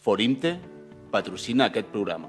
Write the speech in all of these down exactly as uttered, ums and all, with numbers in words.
Forimte patrocina aquest programa.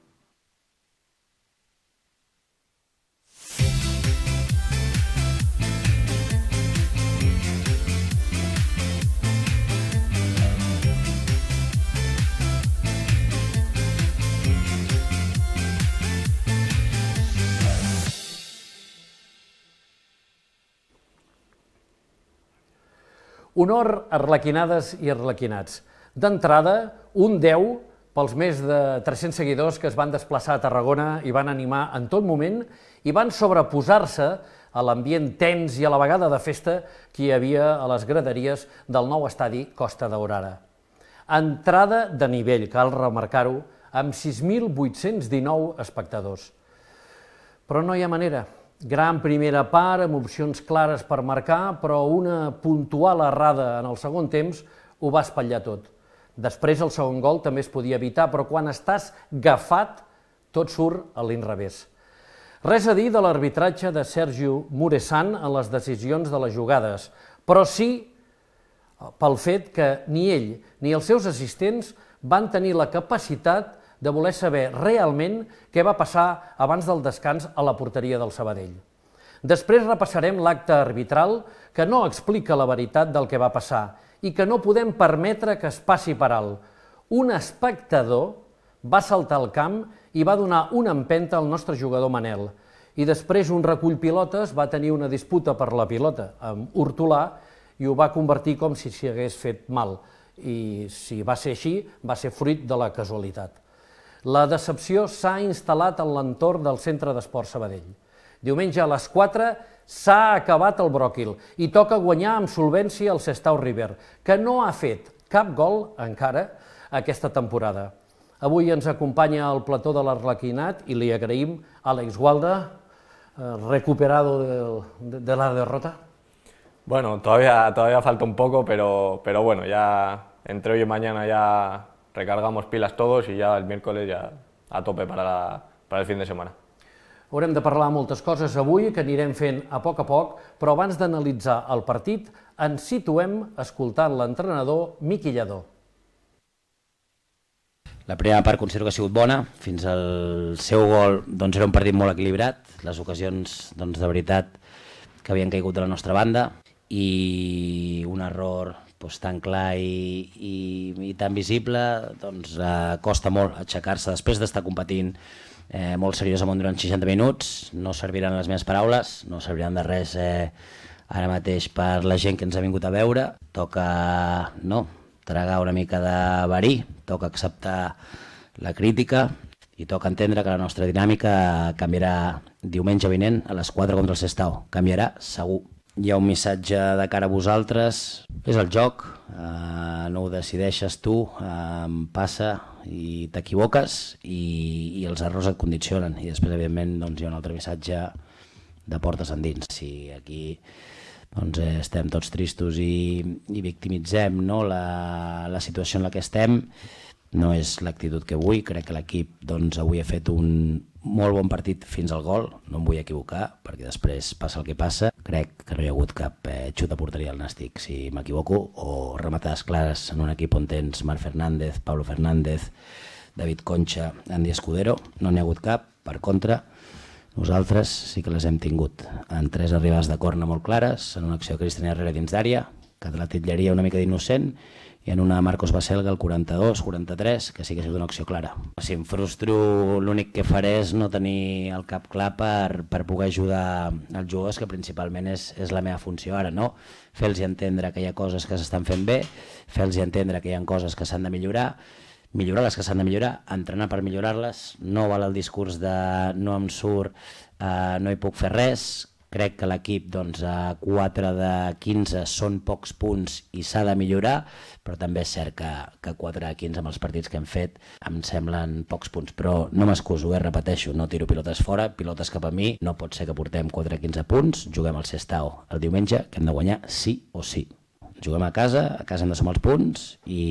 Honor a arlequinades i arlequinats. D'entrada, un deu pels més de tres-cents seguidors que es van desplaçar a Tarragona i van animar en tot moment i van sobreposar-se a l'ambient tens i a la vegada de festa que hi havia a les graderies del nou estadi Costa Daurada. Entrada de nivell, cal remarcar-ho, amb sis mil vuit-cents dinou espectadors. Però no hi ha manera. Gran primera part, amb opcions clares per marcar, però una puntual errada en el segon temps ho va espatllar tot. Després el segon gol també es podia evitar, però quan estàs gafat, tot surt a l'inrevés. Res a dir de l'arbitratge de Sergio Muresan en les decisions de les jugades, però sí pel fet que ni ell ni els seus assistents van tenir la capacitat de voler saber realment què va passar abans del descans a la porteria del Sabadell. Després repassarem l'acte arbitral que no explica la veritat del que va passar i que no podem permetre que es passi per alt. Un espectador va saltar al camp i va donar una empenta al nostre jugador Manel. I després un recull pilotes va tenir una disputa per la pilota amb Hortolà i ho va convertir com si s'hi hagués fet mal. I si va ser així, va ser fruit de la casualitat. La decepció s'ha instal·lat en l'entorn del Centre d'Esport Sabadell. Diumenge a les quatre s'ha acabat el bròquil i toca guanyar amb solvència el Sestao River, que no ha fet cap gol encara aquesta temporada. Avui ens acompanya el plató de l'Arlequinat i li agraïm a Àlex Gualda, recuperado de, de la derrota. Bueno, todavía, todavía falta un poco, pero, pero bueno, ya entre hoy y mañana ya recargamos pilas todos y ya el miércoles ya a tope para, la, para el fin de semana. Haurem de parlar moltes coses avui que anirem fent a poc a poc, però abans d'analitzar el partit ens situem escoltant l'entrenador Miqui Lladó. La primera part considero que ha sigut bona, fins al seu gol doncs era un partit molt equilibrat, les ocasions doncs, de veritat que havien caigut de la nostra banda i un error doncs, tan clar i, i, i tan visible doncs, eh, costa molt aixecar-se després d'estar competint eh, molt seriosament durant seixanta minuts. No serviran les meves paraules, no serviran de res eh, ara mateix per la gent que ens ha vingut a veure. Toca no, tragar una mica de verí, toca acceptar la crítica i toca entendre que la nostra dinàmica canviarà diumenge vinent a les quatre contra el Sestao. Canviarà segur. Hi ha un missatge de cara a vosaltres, és el joc, eh, no ho decideixes tu, eh, passa i t'equivoques i, i els errors et condicionen i després evidentment doncs, hi ha un altre missatge de portes endins. Si aquí doncs, eh, estem tots tristos i, i victimitzem no, la, la situació en la que estem, no és l'actitud que vull. Crec que l'equip doncs, avui ha fet un molt bon partit fins al gol, no em vull equivocar perquè després passa el que passa. Crec que no hi ha hagut cap eh, xut de porteria al Nàstic, si m'equivoco, o rematades clares en un equip on tens Marc Fernández, Pablo Fernández, David Concha, Andy Escudero, no n'hi ha hagut cap. Per contra, nosaltres sí que les hem tingut en tres arribades de corna molt clares, en una acció de Cristian Herrera dins d'àrea, que de la titllaria una mica d'innocent, i en una Marcos Baselga al quaranta-dos quaranta-tres, que sí que ha sigut una acció clara. Si em frustro, l'únic que faré és no tenir el cap clar per, per poder ajudar els jugadors, que principalment és, és la meva funció ara, no? Fer-los entendre que hi ha coses que s'estan fent bé, fer-los entendre que hi ha coses que s'han de millorar, millorar les que s'han de millorar, entrenar per millorar-les. No val el discurs de no em surt, eh, no hi puc fer res. Crec que l'equip doncs, a quatre de quinze són pocs punts i s'ha de millorar, però també és cert que, que quatre de quinze amb els partits que hem fet em semblen pocs punts. Però no m'excuso, eh? Repeteixo, no tiro pilotes fora, pilotes cap a mi. No pot ser que portem quatre de quinze punts, juguem al Sestao el diumenge, que hem de guanyar sí o sí. Juguem a casa, a casa hem de sumar els punts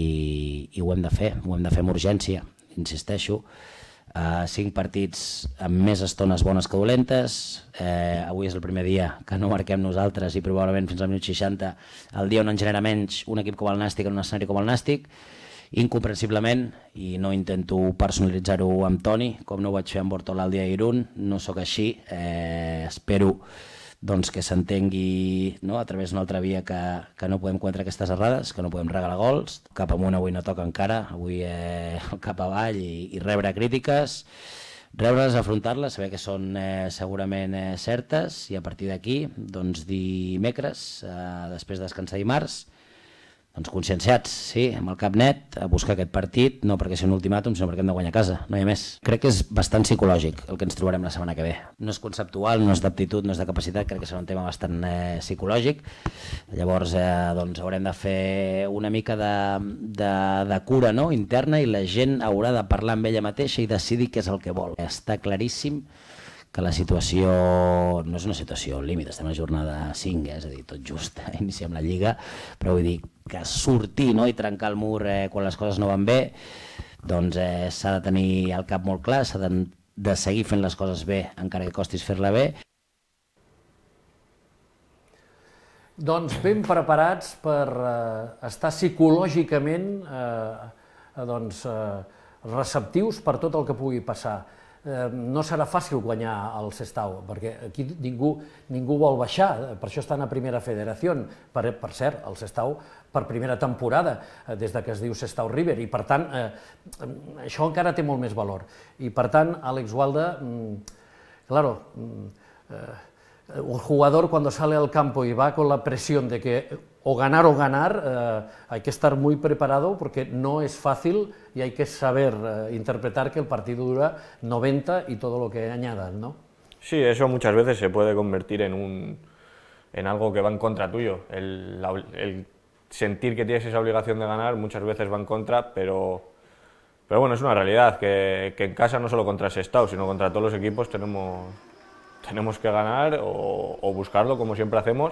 i, i ho hem de fer, ho hem de fer amb urgència, insisteixo. Uh, cinc partits amb més estones bones que dolentes. Uh, avui és el primer dia que no marquem nosaltres i probablement fins al minut seixanta, el dia on en genera menys un equip com el Nàstic en un escenari com el Nàstic, incomprensiblement, i no intento personalitzar-ho amb Toni, com no ho vaig fer amb Bortola el dia d'Irun, no sóc així, eh, espero doncs, que s'entengui, no, a través d'una altra via que, que no podem cometre aquestes errades, que no podem regalar gols, cap amunt avui no toca encara, avui eh, cap avall i, i rebre crítiques, rebre-les, afrontar-les, saber que són eh, segurament eh, certes, i a partir d'aquí, doncs dimecres, eh, després de descansar dimarts, doncs conscienciats, sí, amb el cap net, a buscar aquest partit, no perquè sigui un ultimàtum, sinó perquè hem de guanyar a casa, no hi ha més. Crec que és bastant psicològic el que ens trobarem la setmana que ve. No és conceptual, no és d'aptitud, no és de capacitat, crec que serà un tema bastant eh, psicològic. Llavors eh, doncs haurem de fer una mica de, de, de cura, no?, interna, i la gent haurà de parlar amb ella mateixa i decidir què és el que vol. Està claríssim que la situació no és una situació límit, estem a la jornada cinc, eh? És a dir, tot just iniciem la Lliga, però vull dir que sortir, no?, i trencar el mur eh, quan les coses no van bé, doncs eh, s'ha de tenir el cap molt clar, s'ha de, de seguir fent les coses bé, encara que costis fer-la bé. Doncs ben preparats per eh, estar psicològicament eh, doncs, eh, receptius per tot el que pugui passar. No serà fàcil guanyar el Sestao, perquè aquí ningú, ningú vol baixar, per això estan a Primera Federació, per, per cert, el Sestao per primera temporada, des de que es diu Sestao River, i per tant, eh, això encara té molt més valor. I per tant, Àlex Gualda, claro, eh, un jugador cuando sale al campo y va con la presión de que o ganar o ganar, eh, hay que estar muy preparado porque no es fácil y hay que saber eh, interpretar que el partido dura noventa y todo lo que añadan, ¿no? Sí, eso muchas veces se puede convertir en, un, en algo que va en contra tuyo. El, la, el sentir que tienes esa obligación de ganar muchas veces va en contra, pero, pero bueno, es una realidad que, que en casa no solo contra Sestao, sino contra todos los equipos tenemos, tenemos que ganar o, o buscarlo como siempre hacemos.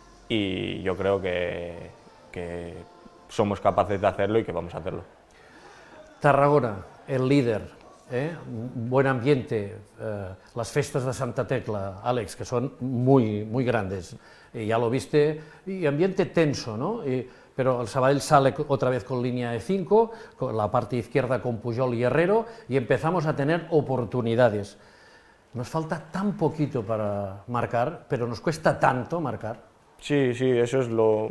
Y yo creo que, que somos capaces de hacerlo y que vamos a hacerlo. Tarragona, el líder, ¿eh? Buen ambiente, eh, las fiestas de Santa Tecla, Àlex, que son muy, muy grandes, y ya lo viste, y ambiente tenso, ¿no? Y, pero el Sabadell sale otra vez con línea de cinco, con la parte izquierda con Pujol y Herrero, y empezamos a tener oportunidades. Nos falta tan poquito para marcar, pero nos cuesta tanto marcar. Sí, sí, eso es lo...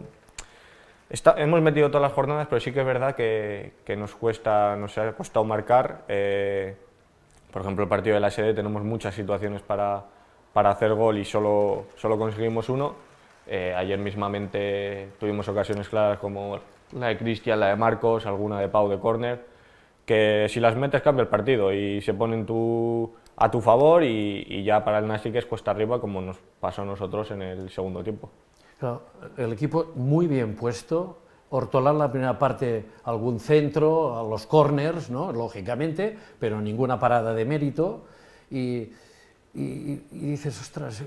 Está, hemos metido todas las jornadas, pero sí que es verdad que, que nos cuesta, nos ha costado marcar. Eh, por ejemplo, el partido de la sede tenemos muchas situaciones para, para hacer gol y solo, solo conseguimos uno. Eh, ayer mismamente tuvimos ocasiones claras como la de Cristian, la de Marcos, alguna de Pau de córner, que si las metes cambia el partido y se ponen tu, a tu favor y, y ya para el Nasi que es cuesta arriba, como nos pasó a nosotros en el segundo tiempo. Claro, el equipo muy bien puesto, Hortolán la primera parte algún centro, a los corners, ¿no?, lógicamente, pero ninguna parada de mérito, y, y, y dices, ostras,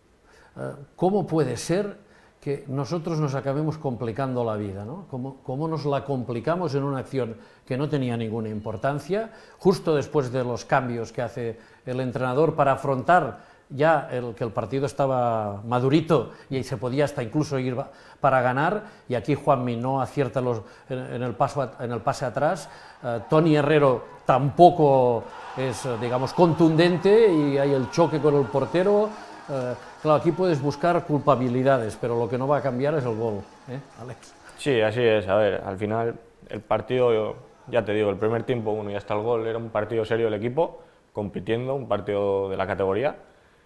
¿cómo puede ser que nosotros nos acabemos complicando la vida, ¿no? ¿Cómo, cómo nos la complicamos en una acción que no tenía ninguna importancia, justo después de los cambios que hace el entrenador para afrontar ya el, que el partido estaba madurito y se podía hasta incluso ir para ganar, y aquí Juanmi no acierta los, en, en, el paso, en el pase atrás, uh, Toni Herrero tampoco es, digamos, contundente y hay el choque con el portero. Uh, claro, aquí puedes buscar culpabilidades, pero lo que no va a cambiar es el gol, ¿eh, Àlex? Sí, así es. A ver, al final el partido, ya te digo, el primer tiempo, bueno, y hasta el gol, era un partido serio del equipo, compitiendo, un partido de la categoría.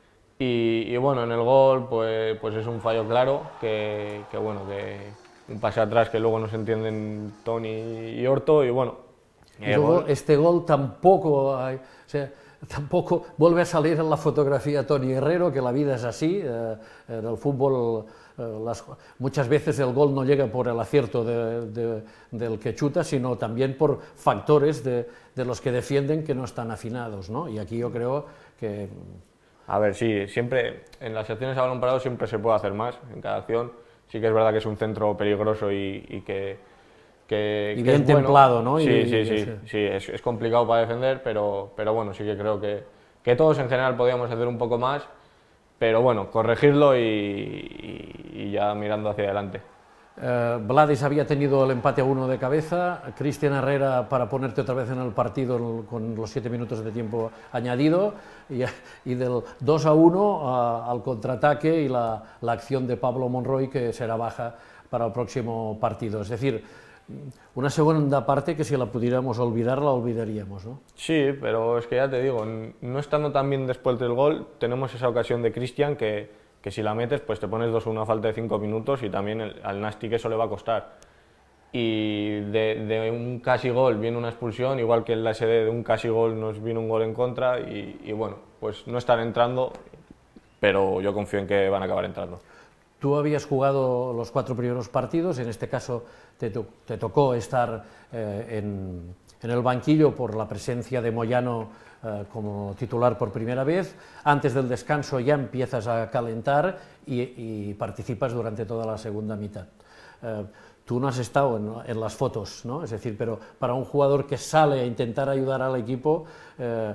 Y, y bueno, en el gol pues, pues es un fallo claro, que, que bueno, que un pase atrás que luego no se entienden Toni y Horto, y bueno. Y luego gol. Este gol tampoco, hay, o sea, tampoco vuelve a salir en la fotografía Toni Herrero, que la vida es así, eh, en el fútbol eh, las, muchas veces el gol no llega por el acierto de, de, del que chuta, sino también por factores de, de los que defienden que no están afinados, ¿no? Y aquí yo creo que... A ver, sí, siempre, en las acciones a balón parado siempre se puede hacer más, en cada acción. Sí que es verdad que es un centro peligroso y, y que, que... Y que bien es bueno. templado, ¿no? Sí, y, sí, y, sí, sí, sí es, es complicado para defender, pero, pero bueno, sí que creo que, que todos en general podíamos hacer un poco más, pero bueno, corregirlo y, y, y ya mirando hacia adelante. Eh, Blades había tenido el empate a uno de cabeza, Cristian Herrera para ponerte otra vez en el partido con los siete minutos de tiempo añadido, y, y del dos a uno uh, al contraataque y la, la acción de Pablo Monroy, que será baja para el próximo partido. Es decir, una segunda parte que si la pudiéramos olvidar, la olvidaríamos, ¿no? Sí, pero es que ya te digo, no estando tan bien después del gol, tenemos esa ocasión de Cristian que, que si la metes, pues te pones dos uno a falta de cinco minutos y también el, al Nastic eso le va a costar. Y de, de un casi gol viene una expulsión, igual que en la S D de un casi gol nos vino un gol en contra y, y bueno, pues no están entrando, pero yo confío en que van a acabar entrando. Tú habías jugado los cuatro primeros partidos, en este caso te, to te tocó estar eh, en, en el banquillo por la presencia de Moyano eh, como titular por primera vez. Antes del descanso ya empiezas a calentar y, y participas durante toda la segunda mitad. Eh, tú no has estado en, en las fotos, ¿no? Es decir, pero para un jugador que sale a intentar ayudar al equipo, eh,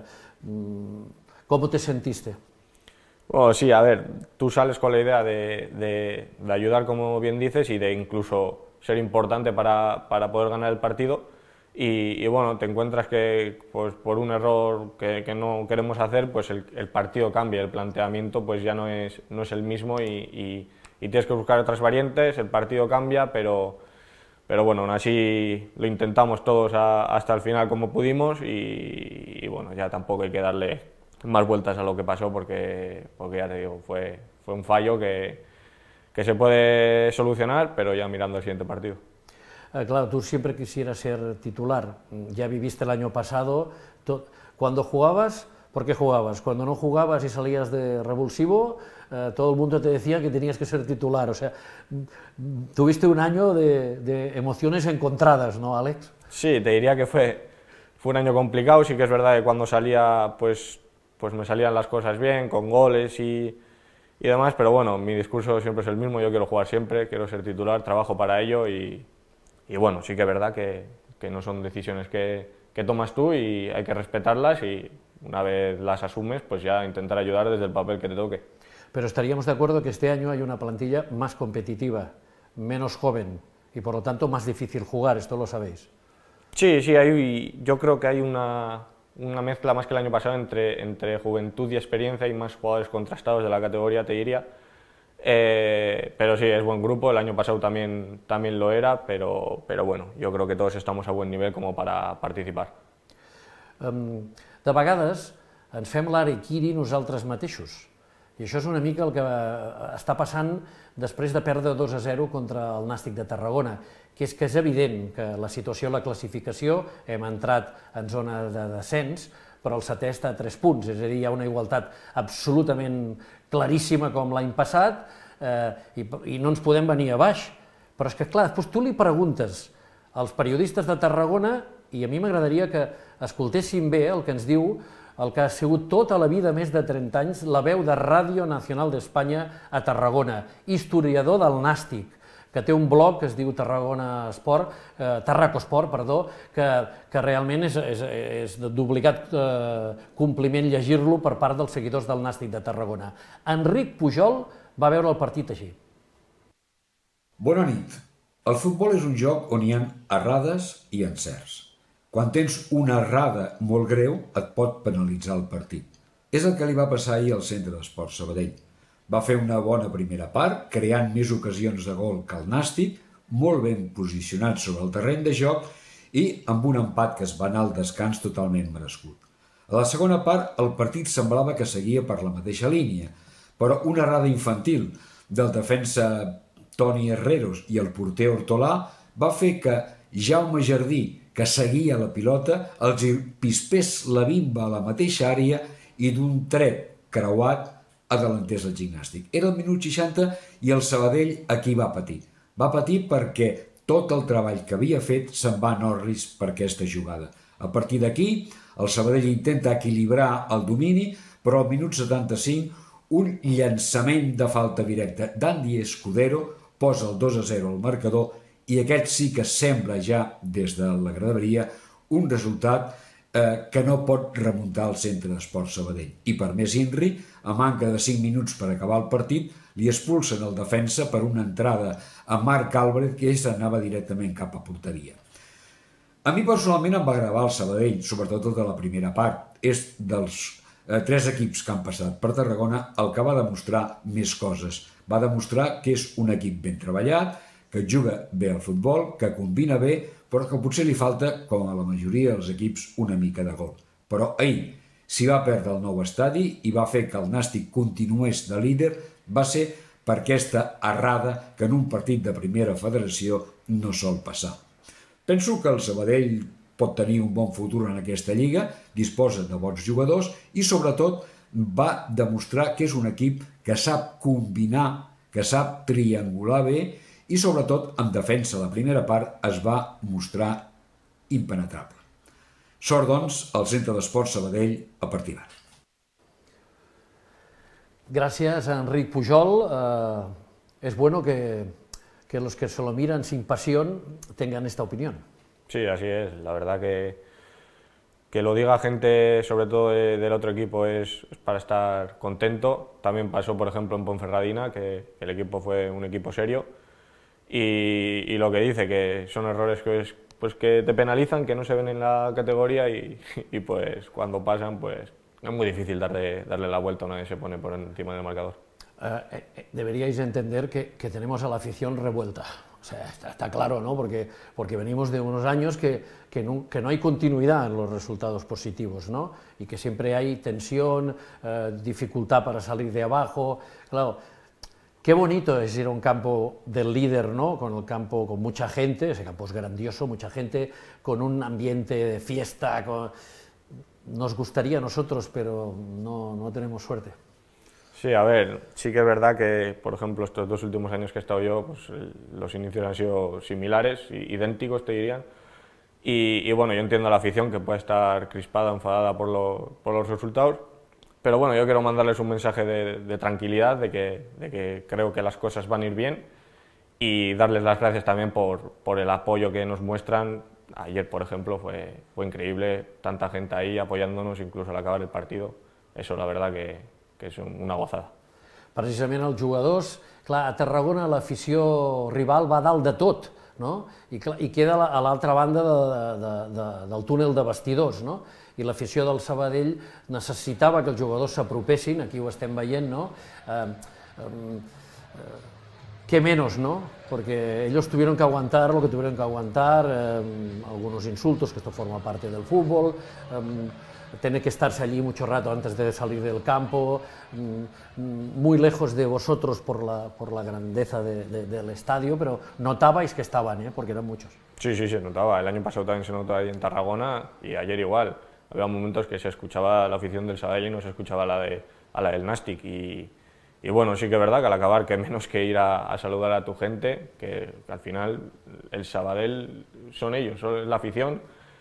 ¿cómo te sentiste? Bueno, sí, a ver, tú sales con la idea de, de, de ayudar, como bien dices, y de incluso ser importante para, para poder ganar el partido, y, y bueno, te encuentras que pues, por un error que, que no queremos hacer, pues el, el partido cambia, el planteamiento pues ya no es, no es el mismo y, y, y tienes que buscar otras variantes, el partido cambia, pero, pero bueno, aún así lo intentamos todos a, hasta el final como pudimos y, y bueno, ya tampoco hay que darle más vueltas a lo que pasó porque, porque ya te digo, fue, fue un fallo que, que se puede solucionar, pero ya mirando el siguiente partido. Eh, claro, tú siempre quisieras ser titular, ya viviste el año pasado, cuando jugabas, ¿por qué jugabas? Cuando no jugabas y salías de revulsivo, eh, todo el mundo te decía que tenías que ser titular, o sea, tuviste un año de, de emociones encontradas, ¿no, Alex? Sí, te diría que fue, fue un año complicado, sí que es verdad que cuando salía, pues pues me salían las cosas bien, con goles y, y demás, pero bueno, mi discurso siempre es el mismo, yo quiero jugar siempre, quiero ser titular, trabajo para ello y, y bueno, sí que es verdad que, que no son decisiones que, que tomas tú y hay que respetarlas y una vez las asumes, pues ya intentar ayudar desde el papel que te toque. Pero estaríamos de acuerdo que este año hay una plantilla más competitiva, menos joven y por lo tanto más difícil jugar, esto lo sabéis. Sí, sí, hay, yo creo que hay una... una mezcla más que el año pasado entre, entre juventud y experiencia y más jugadores contrastados de la categoría, te diría. Eh, pero sí, es buen grupo, el año pasado también, también lo era, pero, pero bueno, jo crec que tots estem a buen nivell com per participar. Um, de vegades ens fem l'harakiri nosaltres mateixos, i això és una mica el que està passant després de perdre dos a zero contra el Nàstic de Tarragona, que és que és evident que la situació, la classificació, hem entrat en zona de descens, però el setè està a tres punts, és a dir, hi ha una igualtat absolutament claríssima com l'any passat eh, i, i no ens podem venir a baix. Però és que, clar, després tu li preguntes als periodistes de Tarragona i a mi m'agradaria que escoltéssim bé el que ens diu el que ha sigut tota la vida, més de trenta anys, la veu de Ràdio Nacional d'Espanya a Tarragona, historiador del Nàstic, que té un blog que es diu Tarragona Esport, eh, Tarraco Esport, perdó, que, que realment és, és, és d'obligat eh, compliment llegir-lo per part dels seguidors del Nàstic de Tarragona. Enric Pujol va veure el partit així. Bona nit. El futbol és un joc on hi ha errades i encerts. Quan tens una errada molt greu, et pot penalitzar el partit. És el que li va passar ahir al Centre d'Esports Sabadell. Va fer una bona primera part, creant més ocasions de gol que el Nàstic, molt ben posicionat sobre el terreny de joc i amb un empat que es va anar al descans totalment merescut. A la segona part, el partit semblava que seguia per la mateixa línia, però una errada infantil del defensa Toni Herreros i el porter Hortolà va fer que Jaume Jardí, que seguia la pilota, els pispés la bimba a la mateixa àrea i d'un tret creuat adelantés el Gimnàstic. Era el minut seixanta i el Sabadell aquí va patir. Va patir perquè tot el treball que havia fet se'n va a Norris per aquesta jugada. A partir d'aquí, el Sabadell intenta equilibrar el domini, però al minut setanta-cinc un llançament de falta directa d'Andy Escudero posa el dos a zero al marcador i aquest sí que sembla ja des de la graderia un resultat eh, que no pot remuntar al Centre d'Esports Sabadell. I per més Inri, a manca de cinc minuts per acabar el partit, Li expulsen el defensa per una entrada a Marc Álvarez que ell anava directament cap a porteria. A mi personalment em va agravar el Sabadell, sobretot el de la primera part. És dels eh, tres equips que han passat per Tarragona el que va demostrar més coses. Va demostrar que és un equip ben treballat, que juga bé al futbol, que combina bé, però que potser li falta, com a la majoria dels equips, una mica de gol. Però ahir s'hi va perdre el nou estadi i va fer que el Nàstic continués de líder, va ser per aquesta errada que en un partit de primera federació no sol passar. Penso que el Sabadell pot tenir un bon futur en aquesta lliga, disposa de bons jugadors i sobretot va demostrar que és un equip que sap combinar, que sap triangular bé i sobretot en defensa la primera part es va mostrar impenetrable. Sort, doncs, al Centre d'Esports Sabadell a partir d'ara. Gracias, Enric Pujol. Eh, es bueno que, que los que se lo miran sin pasión tengan esta opinión. Sí, así es. La verdad que, que lo diga gente, sobre todo de, del otro equipo, es, es para estar contento. También pasó, por ejemplo, en Ponferradina, que el equipo fue un equipo serio. Y, y lo que dice, que son errores que, es, pues que te penalizan, que no se ven en la categoría y, y pues cuando pasan, pues es muy difícil darle, darle la vuelta, nadie se pone por encima del marcador. Eh, eh, deberíais entender que, que tenemos a la afición revuelta. O sea, está, está claro, ¿no? Porque, porque venimos de unos años que, que, no, que no hay continuidad en los resultados positivos, ¿no? Y que siempre hay tensión, eh, dificultad para salir de abajo. Claro, qué bonito es ir a un campo del líder, ¿no? Con el campo con mucha gente, ese campo es grandioso, mucha gente, con un ambiente de fiesta. Con... Nos gustaría a nosotros, pero no, no tenemos suerte. Sí, a ver, sí que es verdad que, por ejemplo, estos dos últimos años que he estado yo, pues los inicios han sido similares, idénticos te dirían, y, y bueno, yo entiendo a la afición que puede estar crispada, enfadada por, lo, por los resultados, pero bueno, yo quiero mandarles un mensaje de, de tranquilidad, de que, de que creo que las cosas van a ir bien, y darles las gracias también por, por el apoyo que nos muestran. Ayer, por ejemplo, fue, fue increíble, tanta gente ahí apoyándonos, incluso al acabar el partido, eso la verdad que, que és una gozada. Precisament els jugadors, clar, a Tarragona l'afició rival va dalt de tot, no? I, clar, i queda a l'altra banda de, de, de, del túnel de vestidors, no? I l'afició del Sabadell necessitava que els jugadors s'apropessin, aquí ho estem veient, no? Eh, eh, ¿Qué menos, no? Porque ellos tuvieron que aguantar lo que tuvieron que aguantar, eh, algunos insultos, que esto forma parte del fútbol, eh, tener que estarse allí mucho rato antes de salir del campo, muy lejos de vosotros por la, por la grandeza de, de, del estadio, pero notabais que estaban, ¿eh? Porque eran muchos. Sí, sí, se notaba. El año pasado también se notó ahí en Tarragona y ayer igual. Había momentos que se escuchaba la afición del Sabadell y no se escuchaba la de, a la del Nàstic. Y, y bueno, sí que es verdad que al acabar, que menos que ir a, a saludar a tu gente, que, que al final el Sabadell son ellos, son la afición.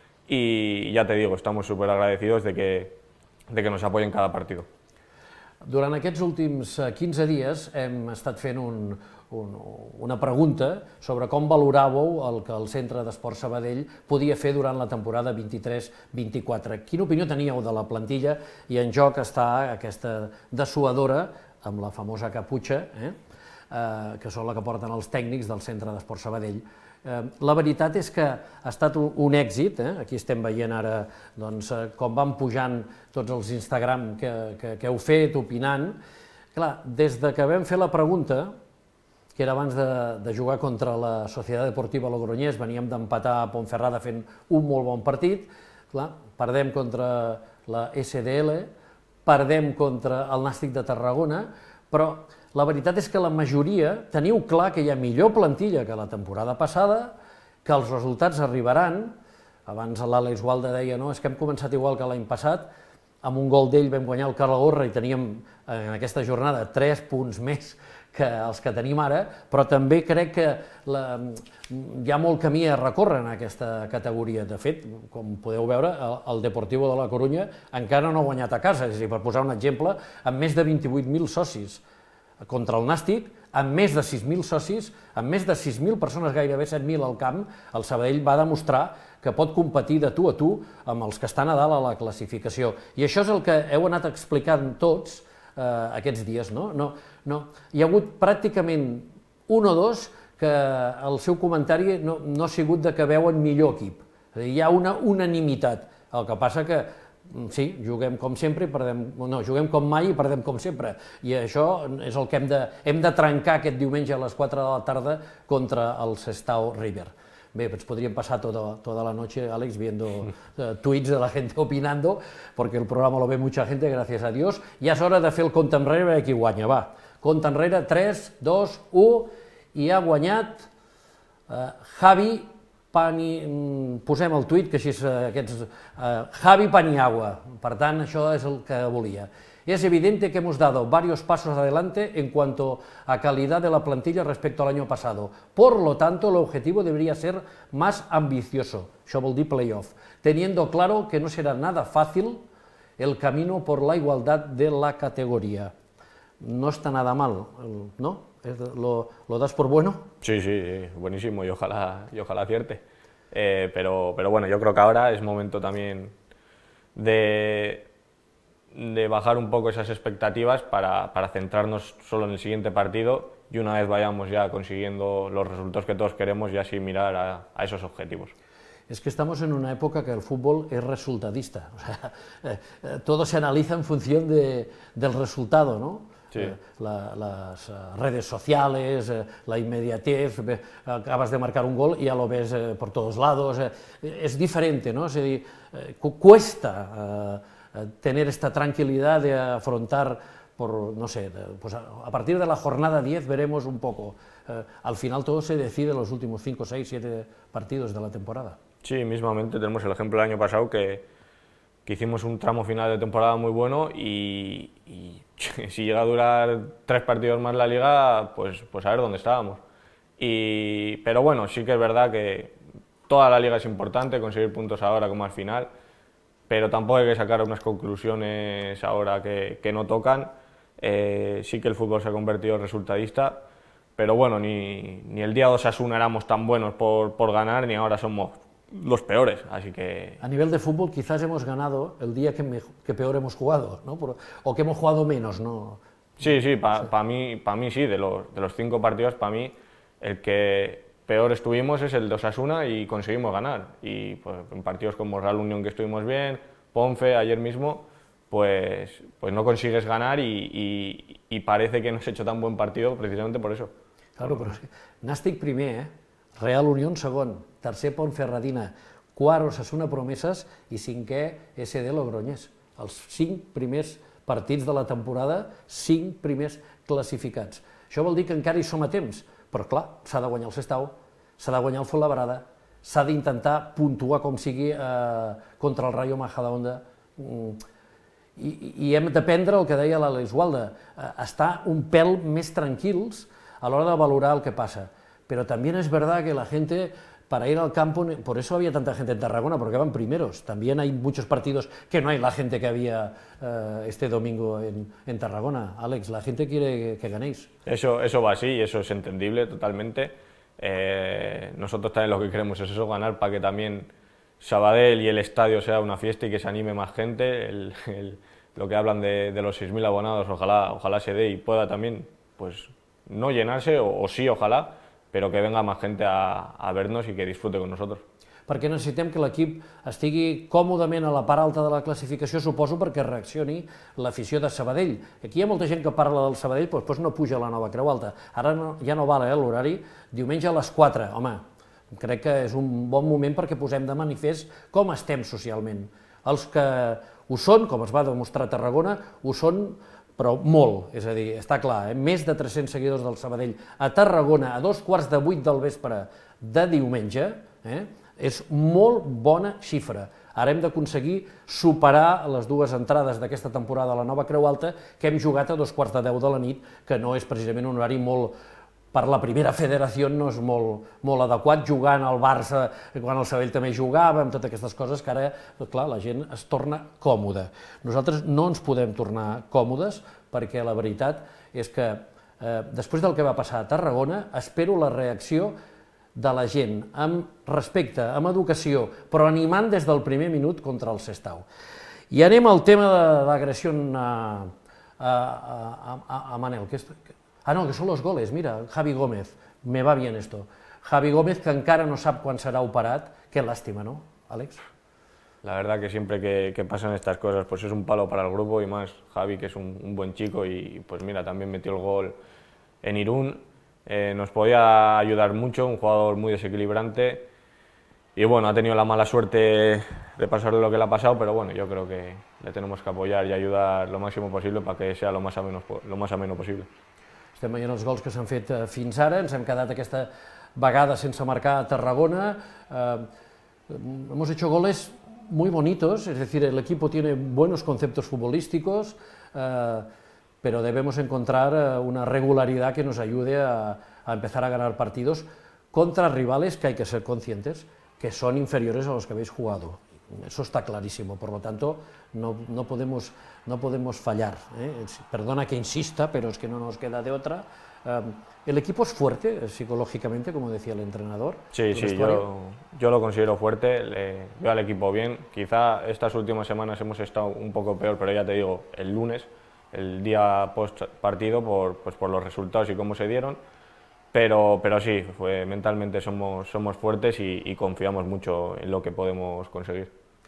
Y ya te digo, estamos súper agradecidos de que, de que nos apoyen cada partido. Durant aquests últims quinze dies hem estat fent un, un, una pregunta sobre com valoràveu el que el Centre d'Esports Sabadell podia fer durant la temporada vint-i-tres vint-i-quatre. Quina opinió teníeu de la plantilla? I en joc està aquesta dessuadora amb la famosa caputxa, eh? Eh, que són la que porten els tècnics del Centre d'Esports Sabadell. Eh, la veritat és que ha estat un, un èxit, eh? Aquí estem veient ara doncs, com van pujant tots els Instagram que, que, que heu fet, opinant. Clar, des de que vam fer la pregunta, que era abans de, de jugar contra la Societat Deportiva Logroñés, veníem d'empatar a Ponferrada fent un molt bon partit, clar, perdem contra la S D L, perdem contra el Nàstic de Tarragona, però la veritat és que la majoria teniu clar que hi ha millor plantilla que la temporada passada, que els resultats arribaran. Abans l'Àlex Gualda deia, no, és que hem començat igual que l'any passat, amb un gol d'ell vam guanyar el Calahorra i teníem en aquesta jornada tres punts més que els que tenim ara, però també crec que la, hi ha molt camí a recórrer en aquesta categoria. De fet, com podeu veure, el, el Deportivo de la Corunya encara no ha guanyat a casa, és a dir, per posar un exemple, amb més de vint-i-vuit mil socis. Contra el Nàstic, amb més de sis mil socis, amb més de sis mil persones, gairebé set mil al camp, el Sabadell va demostrar que pot competir de tu a tu amb els que estan a dalt a la classificació. I això és el que heu anat explicant tots eh, aquests dies, no? No, No, hi ha hagut pràcticament un o dos que el seu comentari no, no ha sigut de que veuen millor equip. És a dir, hi ha una unanimitat. El que passa que, sí, juguem com sempre i perdem... No, juguem com mai i perdem com sempre. I això és el que hem de, hem de trencar aquest diumenge a les quatre de la tarda contra el Sestao River. Bé, pues podríem pasar toda, toda la noche, Alex, viendo uh, tweets de la gente opinando, porque el programa lo ve mucha gente, gracias a Dios. Ja és hora de fer el compte enrere a qui guanya, va. Compte enrere, tres, dos, u, i ha guanyat uh, Javi Pani... Posem el tuit, que així és uh, aquests... Uh, Javi Paniagua, per tant, això és el que volia. Es evidente que hemos dado varios pasos adelante en cuanto a calidad de la plantilla respecto al año pasado. Por lo tanto, el objetivo debería ser más ambicioso, això vol dir playoff, teniendo claro que no será nada fácil el camino por la igualdad de la categoría. No está nada mal, ¿no? ¿Lo, lo das por bueno? Sí, sí, sí, buenísimo y ojalá, y ojalá acierte. Eh, pero, pero bueno, yo creo que ahora es momento también de... de bajar un poco esas expectativas para, para centrarnos solo en el siguiente partido y una vez vayamos ya consiguiendo los resultados que todos queremos y así mirar a, a esos objetivos. Es que estamos en una época que el fútbol es resultadista, o sea, eh, eh, todo se analiza en función de, del resultado, ¿no? Sí. Eh, la, las uh, redes sociales, eh, la inmediatez, eh, acabas de marcar un gol y ya lo ves eh, por todos lados, eh, es diferente, ¿no? Es decir, eh, cu cuesta eh, tener esta tranquilidad de afrontar, por, no sé, pues a, a partir de la jornada diez veremos un poco. Eh, al final todo se decide en los últimos cinco, seis, siete partidos de la temporada. Sí, mismamente tenemos el ejemplo del año pasado que, que hicimos un tramo final de temporada muy bueno y, y si llega a durar tres partidos más la liga, pues, pues a ver dónde estábamos. Y, pero bueno, sí que es verdad que toda la liga es importante, conseguir puntos ahora como al final, pero tampoco hay que sacar unas conclusiones ahora que, que no tocan. Eh, sí que el fútbol se ha convertido en resultadista, pero bueno, ni, ni el día de Osasuna éramos tan buenos por, por ganar, ni ahora somos los peores, así que... A nivel de fútbol quizás hemos ganado el día que, me, que peor hemos jugado, ¿no? Por, o que hemos jugado menos, ¿no? Sí, sí, para pa mí, pa mí sí, de los, de los cinco partidos, para mí el que peor estuvimos es el de Osasuna y conseguimos ganar. Y pues, en partidos como Real Unión, que estuvimos bien, Ponfe, ayer mismo, pues, pues no consigues ganar y, y, y parece que no has hecho tan buen partido precisamente por eso. Claro, però Nàstic primer, eh? Real Unión segon, tercer Ponferradina, quart Osasuna Promeses i cinquè esse de Logroñés. Els cinc primers partits de la temporada, cinc primers classificats. Això vol dir que encara hi som a temps, però clar, s'ha de guanyar el Sestao, s'ha de guanyar el Fuenlabrada, s'ha d'intentar puntuar com sigui eh, contra el Rayo Majadahonda. I, I hem d'aprendre el que deia l'Àlex Gualda, eh, estar un pèl més tranquils a l'hora de valorar el que passa. Pero también es verdad que la gente, para ir al campo, por eso había tanta gente en Tarragona, porque van primeros. También hay muchos partidos que no hay la gente que había eh, este domingo en, en Tarragona. Alex, la gente quiere que, que ganéis. Eso, eso va así y eso es entendible totalmente. Eh, nosotros también lo que queremos es eso, ganar para que también Sabadell y el estadio sea una fiesta y que se anime más gente. El, el, lo que hablan de, de los seis mil abonados, ojalá, ojalá se dé y pueda también, pues, no llenarse, o, o sí, ojalá, però que venga más gente a, a vernos i que disfrute con nosotros. Perquè necessitem que l'equip estigui còmodament a la part alta de la classificació, suposo, perquè reaccioni l'afició de Sabadell. Aquí hi ha molta gent que parla del Sabadell, però després no puja a la nova Creu Alta. Ara no, ja no val eh, l'horari, diumenge a les quatre. Home, crec que és un bon moment perquè posem de manifest com estem socialment. Els que ho són, com es va demostrar a Tarragona, ho són però molt, és a dir, està clar, eh? Més de tres-cents seguidors del Sabadell a Tarragona a dos quarts de vuit del vespre de diumenge, eh? És molt bona xifra. Ara hem d'aconseguir superar les dues entrades d'aquesta temporada a la nova Creu Alta que hem jugat a dos quarts de deu de la nit, que no és precisament un horari molt... Per la primera federació no és molt, molt adequat, jugant al Barça, quan el Sabadell també jugava, amb totes aquestes coses que ara, clar, la gent es torna còmoda. Nosaltres no ens podem tornar còmodes perquè la veritat és que eh, després del que va passar a Tarragona espero la reacció de la gent amb respecte, amb educació, però animant des del primer minut contra el Sestao. I anem al tema de l'agressió a a, a, a, a Manel. Que és, ah, no, que són los goles, mira, Javi Gómez, me va bien esto. Javi Gómez, que encara no sap quan serà operat, qué lástima, ¿no, Àlex? La verdad que siempre que, que pasan estas cosas pues es un palo para el grupo y más Javi, que es un, un buen chico y pues mira, también metió el gol en Irún, eh, nos podía ayudar mucho, un jugador muy desequilibrante y bueno, ha tenido la mala suerte de pasarle lo que le ha pasado, pero bueno, yo creo que le tenemos que apoyar y ayudar lo máximo posible para que sea lo más ameno, lo más ameno possible. Estem veient els gols que s'han fet fins ara, ens hem quedat aquesta vegada sense marcar a Tarragona, eh, hemos hecho goles muy bonitos, es decir, el equipo tiene buenos conceptos futbolísticos, eh, pero debemos encontrar eh, una regularidad que nos ayude a, a empezar a ganar partidos contra rivales que hay que ser conscientes que son inferiores a los que habéis jugado. Eso está clarísimo, por lo tanto no, no, podemos, no podemos fallar. ¿eh? Perdona que insista, pero es que no nos queda de otra. Eh, el equipo es fuerte psicológicamente, como decía el entrenador. Sí, sí, yo, yo lo considero fuerte, le, veo al equipo bien. Quizá estas últimas semanas hemos estado un poco peor, pero ya te digo, el lunes, el día post partido, por, pues por los resultados y cómo se dieron. Pero, pero sí, fue, mentalmente somos, somos fuertes y, y confiamos mucho en lo que podemos conseguir.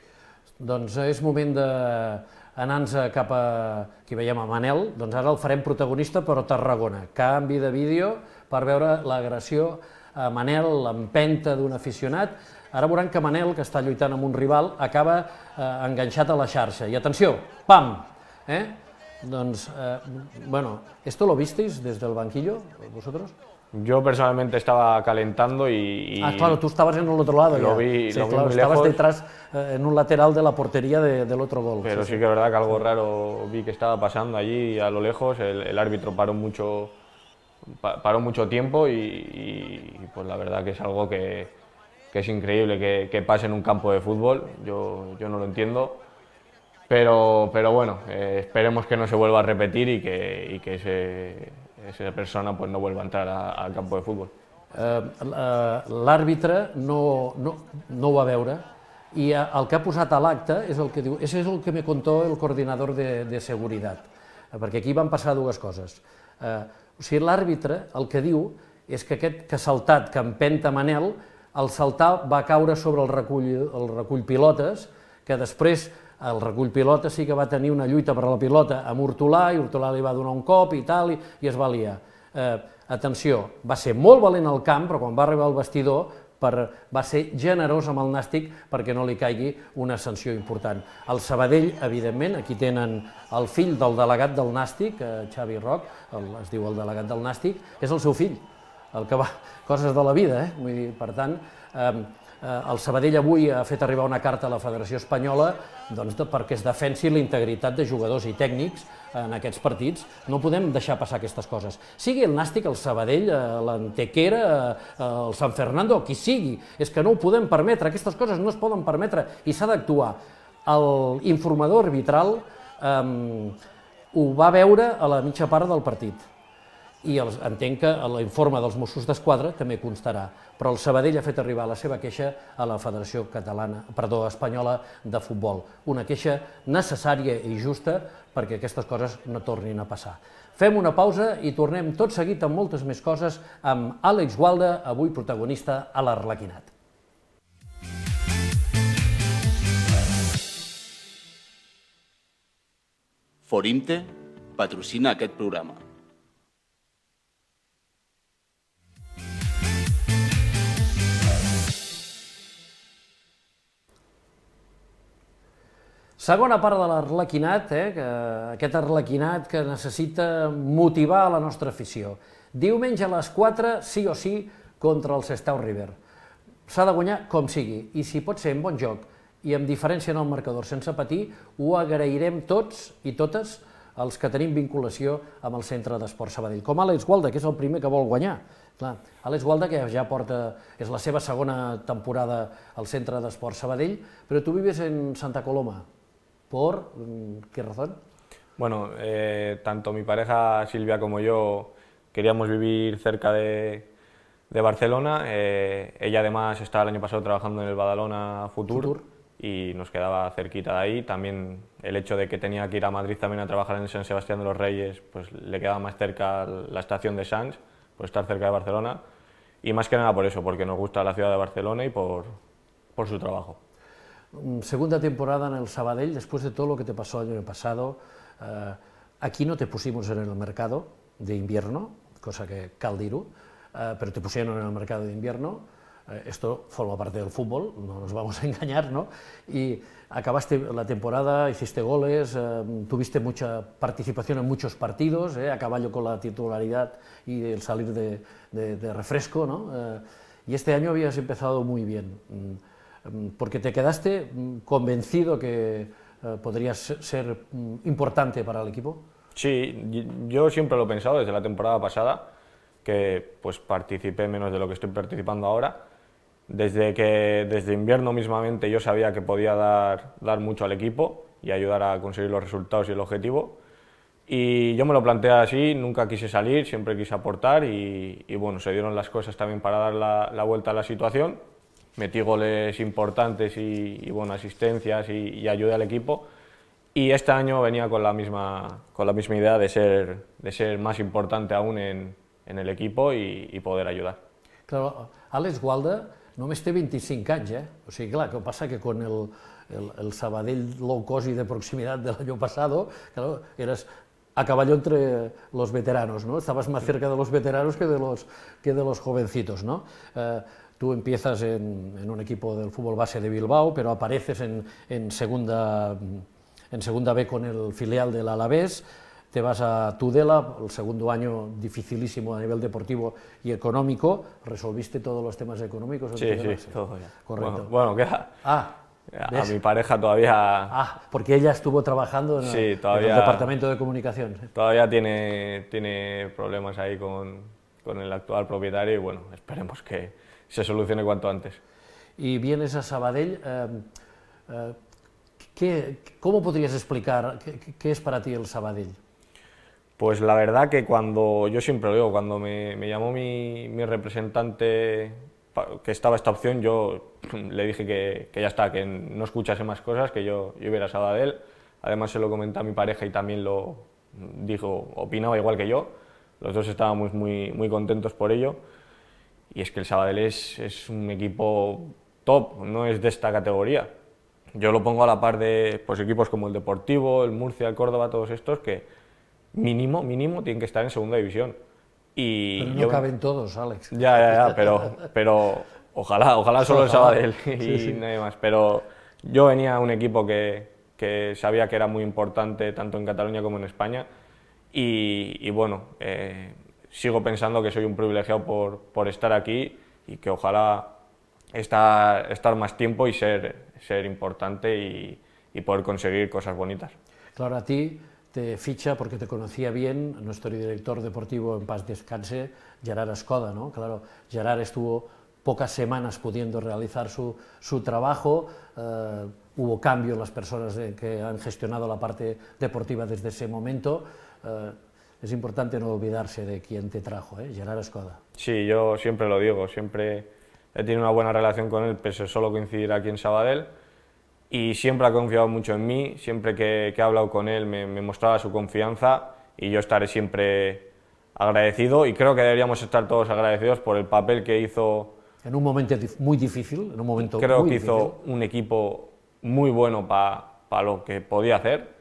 Doncs és moment d'anar-nos cap a... Aquí veiem a Manel, doncs ara el farem protagonista però a Tarragona. Canvi de vídeo per veure l'agressió a Manel, l'empenta d'un aficionat. Ara veuran que Manel, que està lluitant amb un rival, acaba eh, enganxat a la xarxa. I atenció, pam! Eh? Doncs, eh, bueno, ¿esto lo visteis desde el banquillo, vosotros? Yo personalmente estaba calentando y... y ah, claro, tú estabas en el otro lado. Lo ya. vi, sí, lo vi claro, muy estabas lejos, detrás eh, en un lateral de la portería de, del otro gol. Pero sí, sí que es verdad que algo raro vi que estaba pasando allí a lo lejos. El, el árbitro paró mucho, paró mucho tiempo y, y pues la verdad que es algo que, que es increíble que, que pase en un campo de fútbol. Yo, yo no lo entiendo. Pero, pero bueno, eh, esperemos que no se vuelva a repetir y que, y que ese, esa persona pues no vuelva a entrar a, al campo de fútbol. Eh, L'àrbitre no, no, no ho va veure i el que ha posat a l'acte és el que diu, això és el que me contó el coordinador de, de seguretat, perquè aquí van passar dues coses. Eh, o sigui, l'àrbitre el que diu és que aquest que ha saltat, que empenta Manel, al saltar va caure sobre el recull, el recull pilotes, que després el recull pilota sí que va tenir una lluita per la pilota amb Hortolà, i Hortolà li va donar un cop i tal, i, i es va liar. Eh, atenció, va ser molt valent al camp, però quan va arribar al vestidor per, va ser generós amb el Nàstic perquè no li caigui una sanció important. El Sabadell, evidentment, aquí tenen el fill del delegat del Nàstic, eh, Xavi Roc, el, es diu el delegat del Nàstic, és el seu fill, el que va, coses de la vida, eh? Vull dir, per tant, eh, el Sabadell avui ha fet arribar una carta a la Federació Espanyola doncs, perquè es defensi la integritat de jugadors i tècnics en aquests partits. No podem deixar passar aquestes coses. Sigui el Nàstic, el Sabadell, l'Antequera, el San Fernando, qui sigui. És que no ho podem permetre, aquestes coses no es poden permetre i s'ha d'actuar. L'informador arbitral eh, ho va veure a la mitja part del partit. I els, entenc que l'informe dels Mossos d'Esquadra també constarà, però el Sabadell ha fet arribar la seva queixa a la Federació Catalana, perdó, Espanyola de Futbol. Una queixa necessària i justa perquè aquestes coses no tornin a passar. Fem una pausa i tornem tot seguit amb moltes més coses amb Àlex Gualda, avui protagonista a l'Arlequinat. Forinte patrocina aquest programa. Segona part de l'Arlequinat, eh, que, aquest Arlequinat que necessita motivar la nostra afició. Diumenge a les quatre, sí o sí, contra el Sestao River. S'ha de guanyar com sigui, i si pot ser en bon joc i amb diferència en el marcador sense patir, ho agrairem tots i totes els que tenim vinculació amb el Centre d'Esport Sabadell. Com Àlex Gualda, que és el primer que vol guanyar. Clar, Àlex Gualda, que ja porta, és la seva segona temporada al Centre d'Esport Sabadell, però tu vives en Santa Coloma. ¿Por qué razón? Bueno, eh, tanto mi pareja Silvia como yo queríamos vivir cerca de, de Barcelona. Eh, ella además estaba el año pasado trabajando en el Badalona Futur, Futur. y nos quedaba cerquita de ahí. También el hecho de que tenía que ir a Madrid también a trabajar en el San Sebastián de los Reyes, pues le quedaba más cerca la estación de Sants, por estar cerca de Barcelona, y más que nada por eso, porque nos gusta la ciudad de Barcelona y por, por su trabajo. Segunda temporada en el Sabadell, después de todo lo que te pasó el año pasado, eh, aquí no te pusimos en el mercado de invierno, cosa que cal dir-ho, eh, pero te pusieron en el mercado de invierno. Eh, esto forma parte del fútbol, no nos vamos a engañar, ¿no? Y acabaste la temporada, hiciste goles, eh, tuviste mucha participación en muchos partidos, eh, a caballo con la titularidad y el salir de, de, de refresco, ¿no? Eh, y este año habías empezado muy bien, porque te quedaste convencido que eh, podrías ser importante para el equipo. Sí, yo siempre lo he pensado desde la temporada pasada, que pues participé menos de lo que estoy participando ahora. Desde que desde invierno mismamente yo sabía que podía dar, dar mucho al equipo y ayudar a conseguir los resultados y el objetivo. Y yo me lo planteé así, nunca quise salir, siempre quise aportar y, y bueno, se dieron las cosas también para dar la, la vuelta a la situación. Metí goles importantes y, y bueno, asistencias y, y ayudé al equipo. Y este año venía con la misma, con la misma idea de ser, de ser más importante aún en, en el equipo y, y poder ayudar. Claro, Àlex Gualda només té vint-i-cinc anys, eh? O sigui, clar, que passa que con el, el, el Sabadell low cost y de proximidad del año pasado, claro, eras a caballo entre los veteranos, ¿no? Estabas más cerca de los veteranos que de los, que de los jovencitos, ¿no? Eh, Tú empiezas en, en un equipo del fútbol base de Bilbao, pero apareces en, en, segunda, en segunda B con el filial del Alavés, te vas a Tudela, el segundo año dificilísimo a nivel deportivo y económico. ¿Resolviste todos los temas económicos? Sí, sí, todo ya. Correcto. Bueno, bueno queda. Ah, ¿ves? A mi pareja todavía... Ah, porque ella estuvo trabajando en, sí, el, todavía, en el departamento de comunicación. Todavía tiene, tiene problemas ahí con, con el actual propietario y bueno, esperemos que se solucione cuanto antes. Y vienes a Sabadell, eh, eh, ¿qué, ¿cómo podrías explicar qué, qué es para ti el Sabadell? Pues la verdad que cuando, yo siempre lo digo, cuando me, me llamó mi, mi representante que estaba esta opción, yo le dije que, que ya está, que no escuchase más cosas, que yo, yo hubiera a Sabadell. Además se lo comenté a mi pareja y también lo dijo, opinaba igual que yo. Los dos estábamos muy, muy contentos por ello. Y es que el Sabadell es, es un equipo top, no es de esta categoría. Yo lo pongo a la par de pues, equipos como el Deportivo, el Murcia, el Córdoba, todos estos que mínimo, mínimo tienen que estar en segunda división. Y pero no yo, caben todos, Àlex. Ya, ya, ya, pero, pero ojalá, ojalá solo el Sabadell y sí, sí. nadie más. Pero yo venía a un equipo que, que sabía que era muy importante tanto en Cataluña como en España y, y bueno, eh, sigo pensando que soy un privilegiado por, por estar aquí y que ojalá estar, estar más tiempo y ser, ser importante y, y poder conseguir cosas bonitas. Claro, a ti te ficha, porque te conocía bien, nuestro director deportivo, en paz descanse, Gerard Escoda, ¿no? Claro, Gerard estuvo pocas semanas pudiendo realizar su, su trabajo, eh, hubo cambio en las personas de, que han gestionado la parte deportiva desde ese momento. Eh, es importante no olvidarse de quien te trajo, ¿eh? Gerard Escoda. Sí, yo siempre lo digo, siempre he tenido una buena relación con él, pese a solo coincidir aquí en Sabadell, y siempre ha confiado mucho en mí, siempre que, que he hablado con él me, me mostraba su confianza y yo estaré siempre agradecido y creo que deberíamos estar todos agradecidos por el papel que hizo. En un momento muy difícil, en un momento creo muy que difícil. hizo un equipo muy bueno para pa lo que podía hacer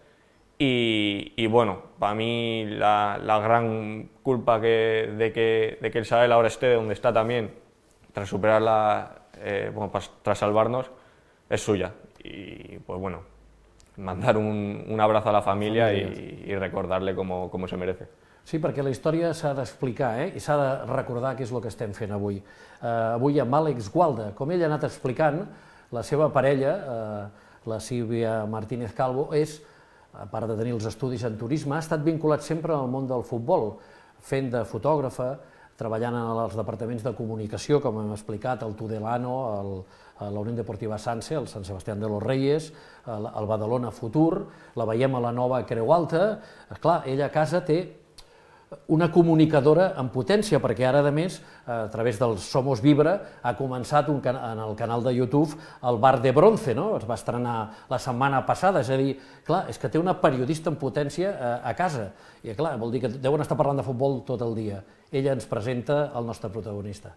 y, y bueno, para mí la, la gran culpa que, de, que, de que el Sabadell ahora esté donde está también, tras superarla, eh, bueno, tras salvarnos, es suya. Y pues bueno, mandar un, un abrazo a la familia i, i recordarle com, com se merece. Sí, perquè la història s'ha d'explicar, eh? I s'ha de recordar què és el que estem fent avui. Uh, avui amb Àlex Gualda, com ell ha anat explicant, la seva parella, uh, la Sílvia Martínez Calvo, és, a part de tenir els estudis en turisme, ha estat vinculat sempre al món del futbol, fent de fotògrafa, treballant en els departaments de comunicació, com hem explicat, el Tudelano, el, a la Unió Deportiva Sanse, el San Sebastián de los Reyes, el, el Badalona Futur, la veiem a la nova Creu Alta. Clar, ella a casa té una comunicadora en potència, perquè ara, a més, a través del Somos Vibra, ha començat un can en el canal de YouTube el Bar de Bronce, no? Es va estrenar la setmana passada, és a dir, clar, és que té una periodista en potència a, a casa, i clar, vol dir que deuen estar parlant de futbol tot el dia. Ella ens presenta el nostre protagonista.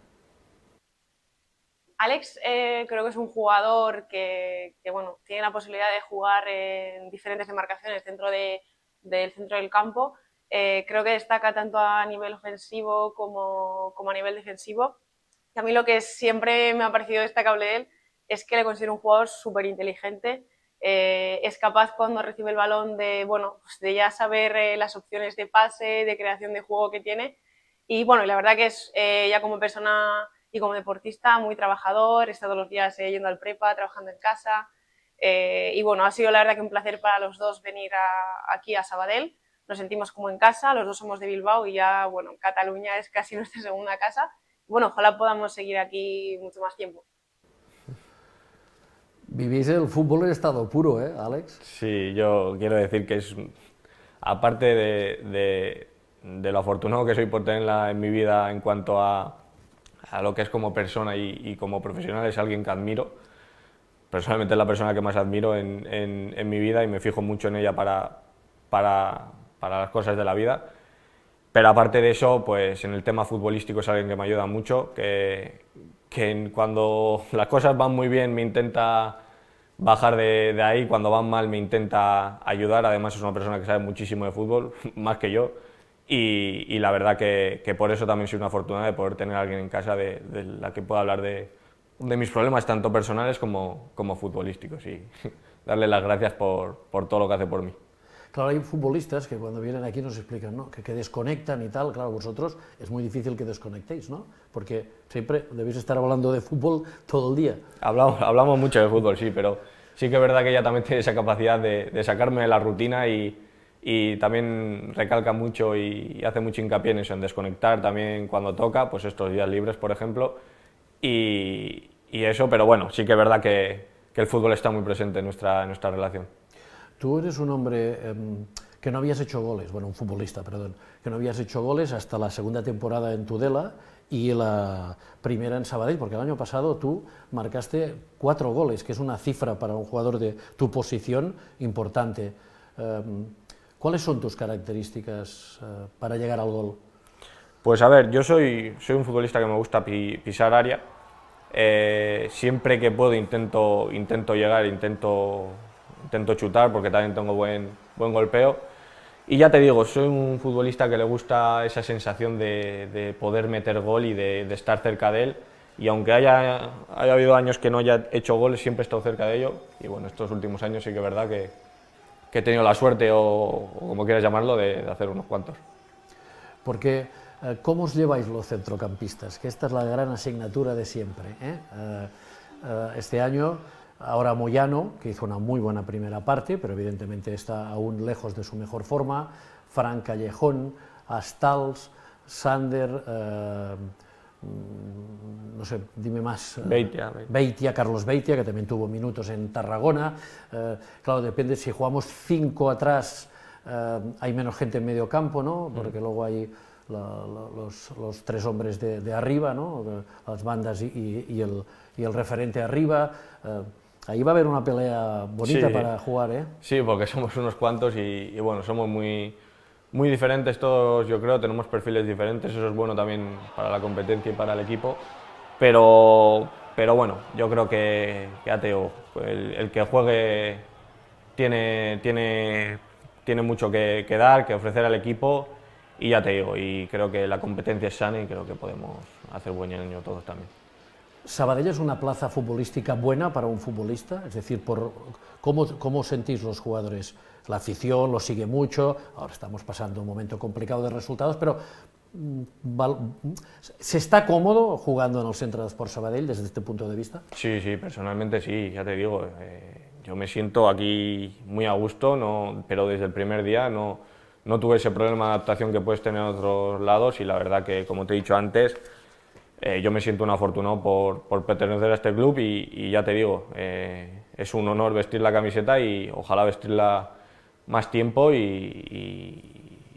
Alex eh, creo que es un jugador que, que bueno, tiene la posibilidad de jugar en diferentes demarcaciones dentro de, del centro del campo. Eh, creo que destaca tanto a nivel ofensivo como, como a nivel defensivo. Y a mí lo que siempre me ha parecido destacable de él es que le considero un jugador súper inteligente. Eh, es capaz cuando recibe el balón de, bueno, pues de ya saber eh, las opciones de pase, de creación de juego que tiene. Y bueno, la verdad que es eh, ya como persona y como deportista muy trabajador, está todos los días eh, yendo al prepa, trabajando en casa. Eh, y bueno, ha sido la verdad que un placer para los dos venir a, aquí a Sabadell. Nos sentimos como en casa, los dos somos de Bilbao y ya, bueno, Cataluña es casi nuestra segunda casa. Bueno, ojalá podamos seguir aquí mucho más tiempo. Vivís el fútbol en estado puro, ¿eh, Alex? Sí, yo quiero decir que es, aparte de, de, de lo afortunado que soy por tenerla en mi vida en cuanto a, a lo que es como persona y, y como profesional, es alguien que admiro. Personalmente es la persona que más admiro en, en, en mi vida y me fijo mucho en ella para, para, para las cosas de la vida. Pero aparte de eso, pues en el tema futbolístico es alguien que me ayuda mucho, que, que cuando las cosas van muy bien me intenta bajar de, de ahí, cuando van mal me intenta ayudar. Además es una persona que sabe muchísimo de fútbol, más que yo, y, y la verdad que, que por eso también soy una afortunada de poder tener a alguien en casa de, de la que pueda hablar de, de mis problemas, tanto personales como, como futbolísticos, y darle las gracias por, por todo lo que hace por mí. Claro, hay futbolistas que cuando vienen aquí nos explican, ¿no?, que, que desconectan y tal. Claro, vosotros es muy difícil que desconectéis, ¿no? Porque siempre debéis estar hablando de fútbol todo el día. Hablamos, hablamos mucho de fútbol, sí, pero sí que es verdad que ella también tiene esa capacidad de, de sacarme de la rutina y, y también recalca mucho y, y hace mucho hincapié en eso, en desconectar también cuando toca, pues estos días libres, por ejemplo, y, y eso, pero bueno, sí que es verdad que, que el fútbol está muy presente en nuestra, en nuestra relación. Tú eres un hombre eh, que no habías hecho goles, bueno, un futbolista, perdón, que no habías hecho goles hasta la segunda temporada en Tudela y la primera en Sabadell, porque el año pasado tú marcaste cuatro goles, que es una cifra para un jugador de tu posición importante. Eh, ¿Cuáles son tus características eh, para llegar al gol? Pues a ver, yo soy, soy un futbolista que me gusta pi, pisar área. Eh, siempre que puedo intento, intento llegar, intento... intento chutar porque también tengo buen, buen golpeo, y ya te digo, soy un futbolista que le gusta esa sensación de, de poder meter gol y de, de estar cerca de él, y aunque haya, haya habido años que no haya hecho goles, siempre he estado cerca de ello, y bueno, estos últimos años sí que es verdad que, que he tenido la suerte, o, o como quieras llamarlo, de, de hacer unos cuantos. Porque, eh, ¿cómo os lleváis los centrocampistas? Que esta es la gran asignatura de siempre, ¿eh? Eh, eh, este año, ahora Moyano, que hizo una muy buena primera parte, pero evidentemente está aún lejos de su mejor forma, Fran Callejón, Astals, Sander, eh, no sé, dime más. Beitia, Beitia. Beitia, Carlos Beitia, que también tuvo minutos en Tarragona. Eh, claro, depende, si jugamos cinco atrás, eh, hay menos gente en medio campo, ¿no? Porque mm. luego hay la, la, los, los tres hombres de, de arriba, ¿no? Las bandas y, y, y, el, y el referente arriba. Eh, Ahí va a haber una pelea bonita, sí, para jugar, ¿eh? Sí, porque somos unos cuantos y, y bueno, somos muy, muy diferentes todos, yo creo, tenemos perfiles diferentes, eso es bueno también para la competencia y para el equipo, pero, pero bueno, yo creo que, que ya te digo, el, el que juegue tiene, tiene, tiene mucho que, que dar, que ofrecer al equipo, y ya te digo, y creo que la competencia es sana y creo que podemos hacer buen año todos también. ¿Sabadell es una plaza futbolística buena para un futbolista? Es decir, por, ¿cómo, ¿cómo sentís los jugadores? La afición lo sigue mucho, ahora estamos pasando un momento complicado de resultados, pero ¿se está cómodo jugando en el Centre d'Esports Sabadell desde este punto de vista? Sí, sí, personalmente sí, ya te digo, eh, yo me siento aquí muy a gusto, no, pero desde el primer día no, no tuve ese problema de adaptación que puedes tener en otros lados, y la verdad que, como te he dicho antes, Eh, yo me siento un afortunado por, por pertenecer a este club y, y ya te digo, eh, es un honor vestir la camiseta y ojalá vestirla más tiempo y, y,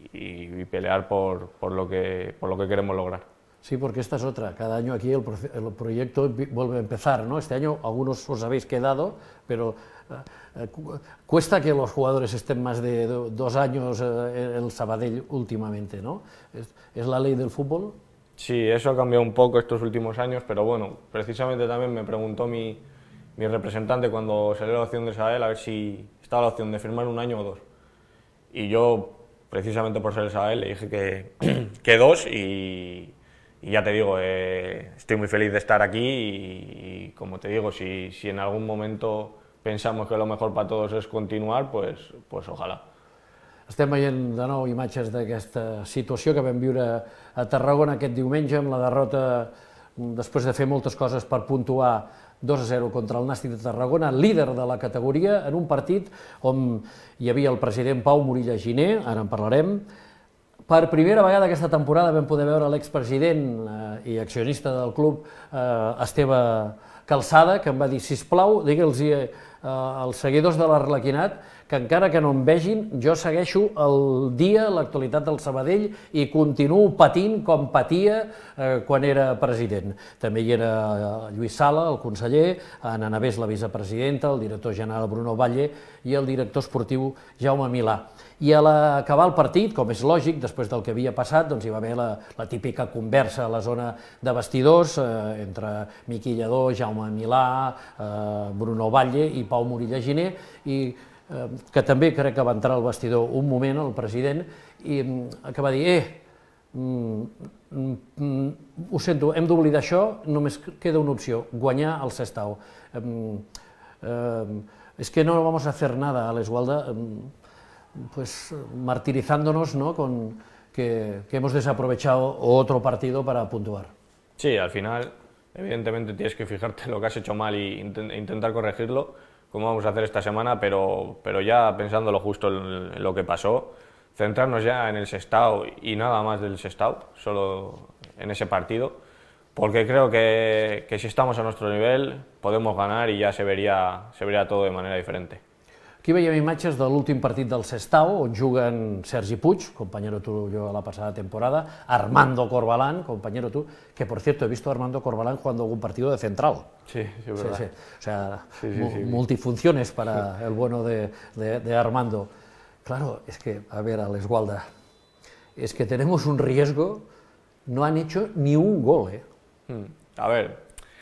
y pelear por, por, lo que, por lo que queremos lograr. Sí, porque esta es otra. Cada año aquí el, el proyecto vuelve a empezar, ¿no? Este año algunos os habéis quedado, pero eh, cuesta que los jugadores estén más de dos años eh, en el Sabadell últimamente, ¿no? ¿Es, ¿Es la ley del fútbol? Sí, eso ha cambiado un poco estos últimos años, pero bueno, precisamente también me preguntó mi, mi representante cuando salió la opción de Sabadell a ver si estaba la opción de firmar un año o dos. Y yo, precisamente por ser el Sabadell, le dije que, que dos y, y ya te digo, eh, estoy muy feliz de estar aquí y, y como te digo, si, si en algún momento pensamos que lo mejor para todos es continuar, pues, pues ojalà. Estem veient de nou imatges d'aquesta situació que vam viure a Tarragona aquest diumenge amb la derrota després de fer moltes coses per puntuar dos a zero contra el Nàstic de Tarragona, líder de la categoria, en un partit on hi havia el president Pau Morilla Giner, ara en parlarem. Per primera vegada aquesta temporada vam poder veure l'expresident eh, i accionista del club, eh, Esteve Calçada, que em va dir, sisplau, digue'ls eh, als seguidors de l'Arlequinat que encara que no em vegin, jo segueixo el dia, l'actualitat del Sabadell i continuo patint com patia eh, quan era president. També hi era Lluís Sala, el conseller, Anna Navés, la vicepresidenta, el director general Bruno Valle i el director esportiu Jaume Milà. I a l'acabar el partit, com és lògic, després del que havia passat, doncs hi va haver la, la típica conversa a la zona de vestidors eh, entre Miqui Lledó, Jaume Milà, eh, Bruno Valle i Pau Morilla Giner, i eh, que també crec que va entrar al vestidor un moment, el president, i que va dir, eh, mm, mm, ho sento, hem d'oblidar això, només queda una opció, guanyar el Sestao. Eh, eh, és que no vamos a hacer nada, Alex Gualda, eh, pues martirizándonos, ¿no? Con que, que hemos desaprovechado otro partido para puntuar. Sí, al final, evidentemente tienes que fijarte en lo que has hecho mal e intentar corregirlo, como vamos a hacer esta semana, pero, pero ya pensándolo justo en, en lo que pasó, centrarnos ya en el Sestao y nada más del Sestao, solo en ese partido, porque creo que, que si estamos a nuestro nivel podemos ganar y ya se vería, se vería todo de manera diferente. Aquí veiem imatges de l'últim partit del Sestao, on juguen Sergi Puig, compañero tuyo la pasada temporada, Armando Corbalán, compañero tú, que por cierto he visto a Armando Corbalán jugando algún partido de central. Sí, sí, es verdad. Sí, sí. O sea, sí, sí, sí, multifunciones para sí. El bueno de, de, de Armando. Claro, es que, a ver, Alex Gualda, es que tenemos un riesgo, no han hecho ni un gol, ¿eh? A ver,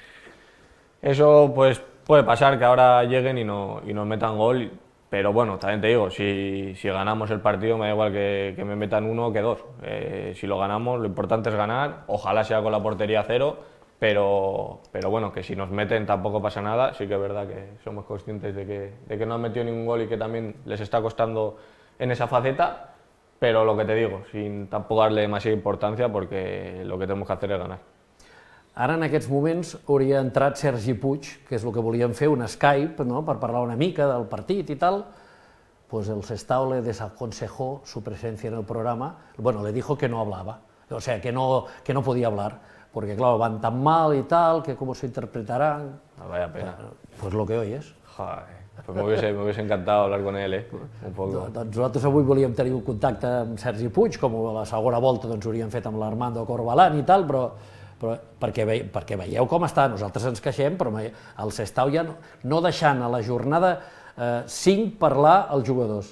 eso pues puede pasar que ahora lleguen y, no, y nos metan gol. Pero bueno, también te digo, si, si ganamos el partido me da igual que, que me metan uno que dos. Eh, si lo ganamos, lo importante es ganar, ojalá sea con la portería cero, pero, pero bueno, que si nos meten tampoco pasa nada. Sí que es verdad que somos conscientes de que, de que no han metido ningún gol y que también les está costando en esa faceta, pero lo que te digo, sin tampoco darle demasiada importancia porque lo que tenemos que hacer es ganar. Ara, en aquests moments, hauria entrat Sergi Puig, que és el que volíem fer, un Skype, no?, per parlar una mica del partit i tal. Pues el Sestao le desaconsejó su presencia en el programa. Bueno, le dijo que no hablaba, o sea, que no, que no podía hablar, porque claro, van tan mal y tal, que cómo se interpretarán. No, vaya pena. Pues lo que oyes. Joder, pues me hubiese, me hubiese encantado hablar con él, eh? Un poco. Doncs nosaltres avui volíem tenir un contacte amb Sergi Puig, com a la segona volta doncs, hauríem fet amb l'Armando Corbalán i tal, però però perquè, ve, perquè veieu com està, nosaltres ens queixem, però el Sestao ja no, no deixant a la jornada eh, cinc parlar als jugadors.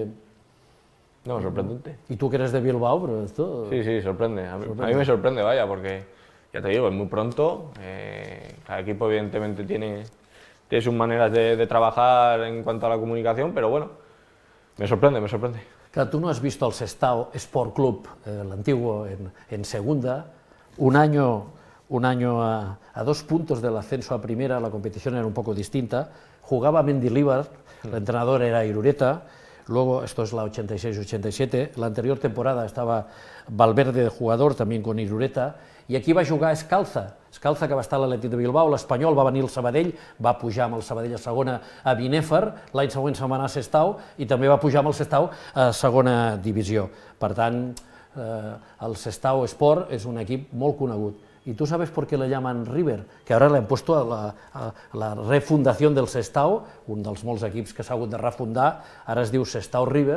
No, sorprendente. Y tú que eres de Bilbao, pero esto... Sí, sí, sorprende. A mí, sorprende. A mí me sorprende, vaya, porque ya te digo, es muy pronto, eh, cada equipo evidentemente tiene, tiene sus maneras de, de trabajar en cuanto a la comunicación, pero bueno, me sorprende, me sorprende. Claro, tú no has visto al Sestao Sport Club, eh, el antiguo, en, en segunda. Un año, un año a, a dos puntos del ascenso a primera, la competición era un poco distinta, jugaba Mendilibar, el entrenador era Irureta, luego, esto es la ochenta y seis ochenta y siete, la anterior temporada estaba Valverde de jugador, también con Irureta, i aquí va jugar Escalza, Escalza que va estar a l'Atlètic de Bilbao, l'Espanyol va venir al Sabadell, va pujar amb el Sabadell a segona a Binèfar, l'any següent se'n va anar a Sestao i també va pujar amb el Sestao a segona divisió. Per tant, Eh, el Sestao Sport es un equip molt conegut. ¿Y tú sabes por qué le llaman River? Que ahora le han puesto a la, a la refundación del Sestao, un dels molts equips que s'ha hagut de refundar, ara es diu Sestao River,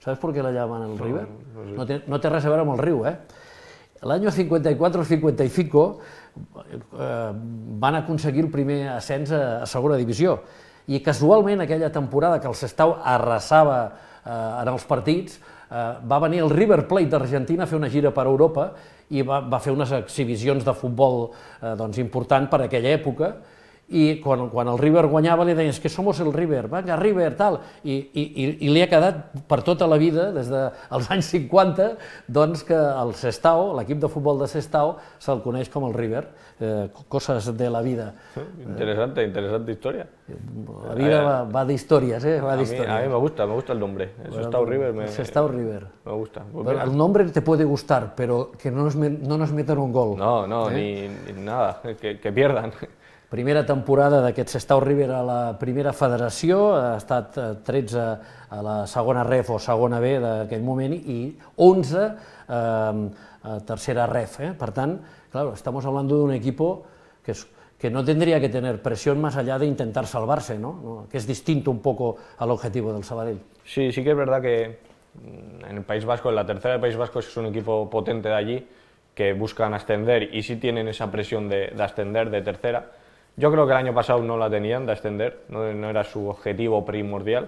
¿Sabes por qué la llaman el River? No, no, sé. no, té, no té res a veure amb el riu, eh? L'any cincuenta y cuatro cincuenta y cinco eh, van aconseguir el primer ascens a, a segona divisió i casualment aquella temporada que el Sestao arrasava eh, en els partits eh, va venir el River Plate d'Argentina a fer una gira per Europa i va, va fer unes exhibicions de futbol eh, doncs, important per aquella època i quan, quan el River guanyava li deien és que somos el River, venga River, tal, i, i, i li ha quedat per tota la vida, des dels anys cinquanta, doncs que el Sestao, l'equip de futbol de Sestao, se'l coneix com el River, eh, coses de la vida. Interesante, interesante historia. La vida va, va d'històries, eh? Va a, mí, a mí me gusta, me gusta el nombre, el Sestao River. Me, Sestao River. Me gusta. Pues el nombre te puede gustar, pero que no nos, no nos metan un gol. No, no, eh? ni, ni nada, que, que pierdan. Primera temporada d'aquest Sestao River a la primera federació, ha estat tretze a la segona ref o segona B d'aquell moment i onze eh, a tercera ref. Eh? Per tant, claro, estamos hablando de un equipo que, es, que no tendría que tener presión más allá de intentar salvarse, ¿no? ¿no? Que es distinto un poco al objetivo del Sabadell. Sí, sí que es verdad que en el País Vasco, en la tercera del País Vasco es un equipo potente de allí, que buscan ascender y sí tienen esa presión de, de ascender de tercera. Yo creo que el año pasado no la tenían de ascender, no, no era su objetivo primordial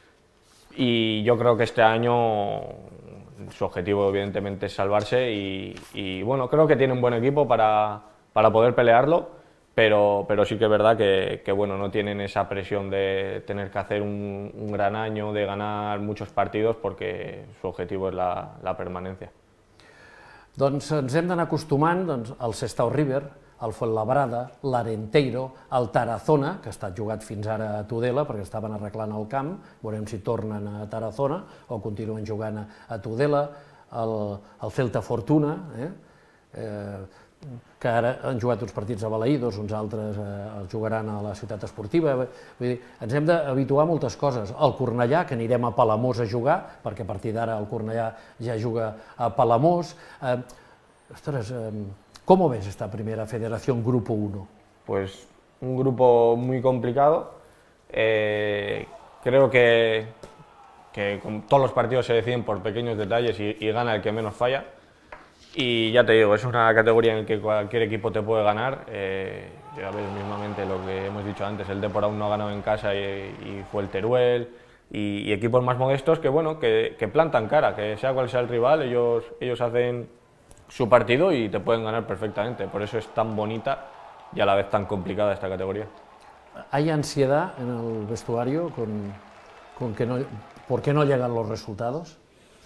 y yo creo que este año su objetivo evidentemente es salvarse y, y bueno, creo que tiene un buen equipo para, para poder pelearlo, pero, pero sí que es verdad que, que bueno, no tienen esa presión de tener que hacer un, un gran año, de ganar muchos partidos porque su objetivo es la, la permanencia. Doncs ens hem d'anar acostumant doncs, al Sestao River, el Fuenlabrada, l'Arenteiro, el Tarazona, que ha estat jugat fins ara a Tudela perquè estaven arreglant el camp, veurem si tornen a Tarazona o continuen jugant a, a Tudela, el, el Celta Fortuna, eh? Eh, que ara han jugat uns partits a Balaïdos, uns altres eh, els jugaran a la ciutat esportiva. Vull dir, ens hem d'habituar a moltes coses. El Cornellà, que anirem a Palamós a jugar, perquè a partir d'ara el Cornellà ja juga a Palamós. Eh, ostres, eh, ¿Cómo ves esta primera federación Grupo uno? Pues un grupo muy complicado. Eh, creo que, que con todos los partidos se deciden por pequeños detalles y, y gana el que menos falla. Y ya te digo, es una categoría en la que cualquier equipo te puede ganar. Eh, ya ves mismamente lo que hemos dicho antes, el Depor aún no ha ganado en casa y, y fue el Teruel. Y, y equipos más modestos que, bueno, que, que plantan cara, que sea cual sea el rival, ellos, ellos hacen su partido y te pueden ganar perfectamente. Por eso es tan bonita y a la vez tan complicada esta categoría. ¿Hay ansiedad en el vestuario con, con que no, por qué no llegan los resultados?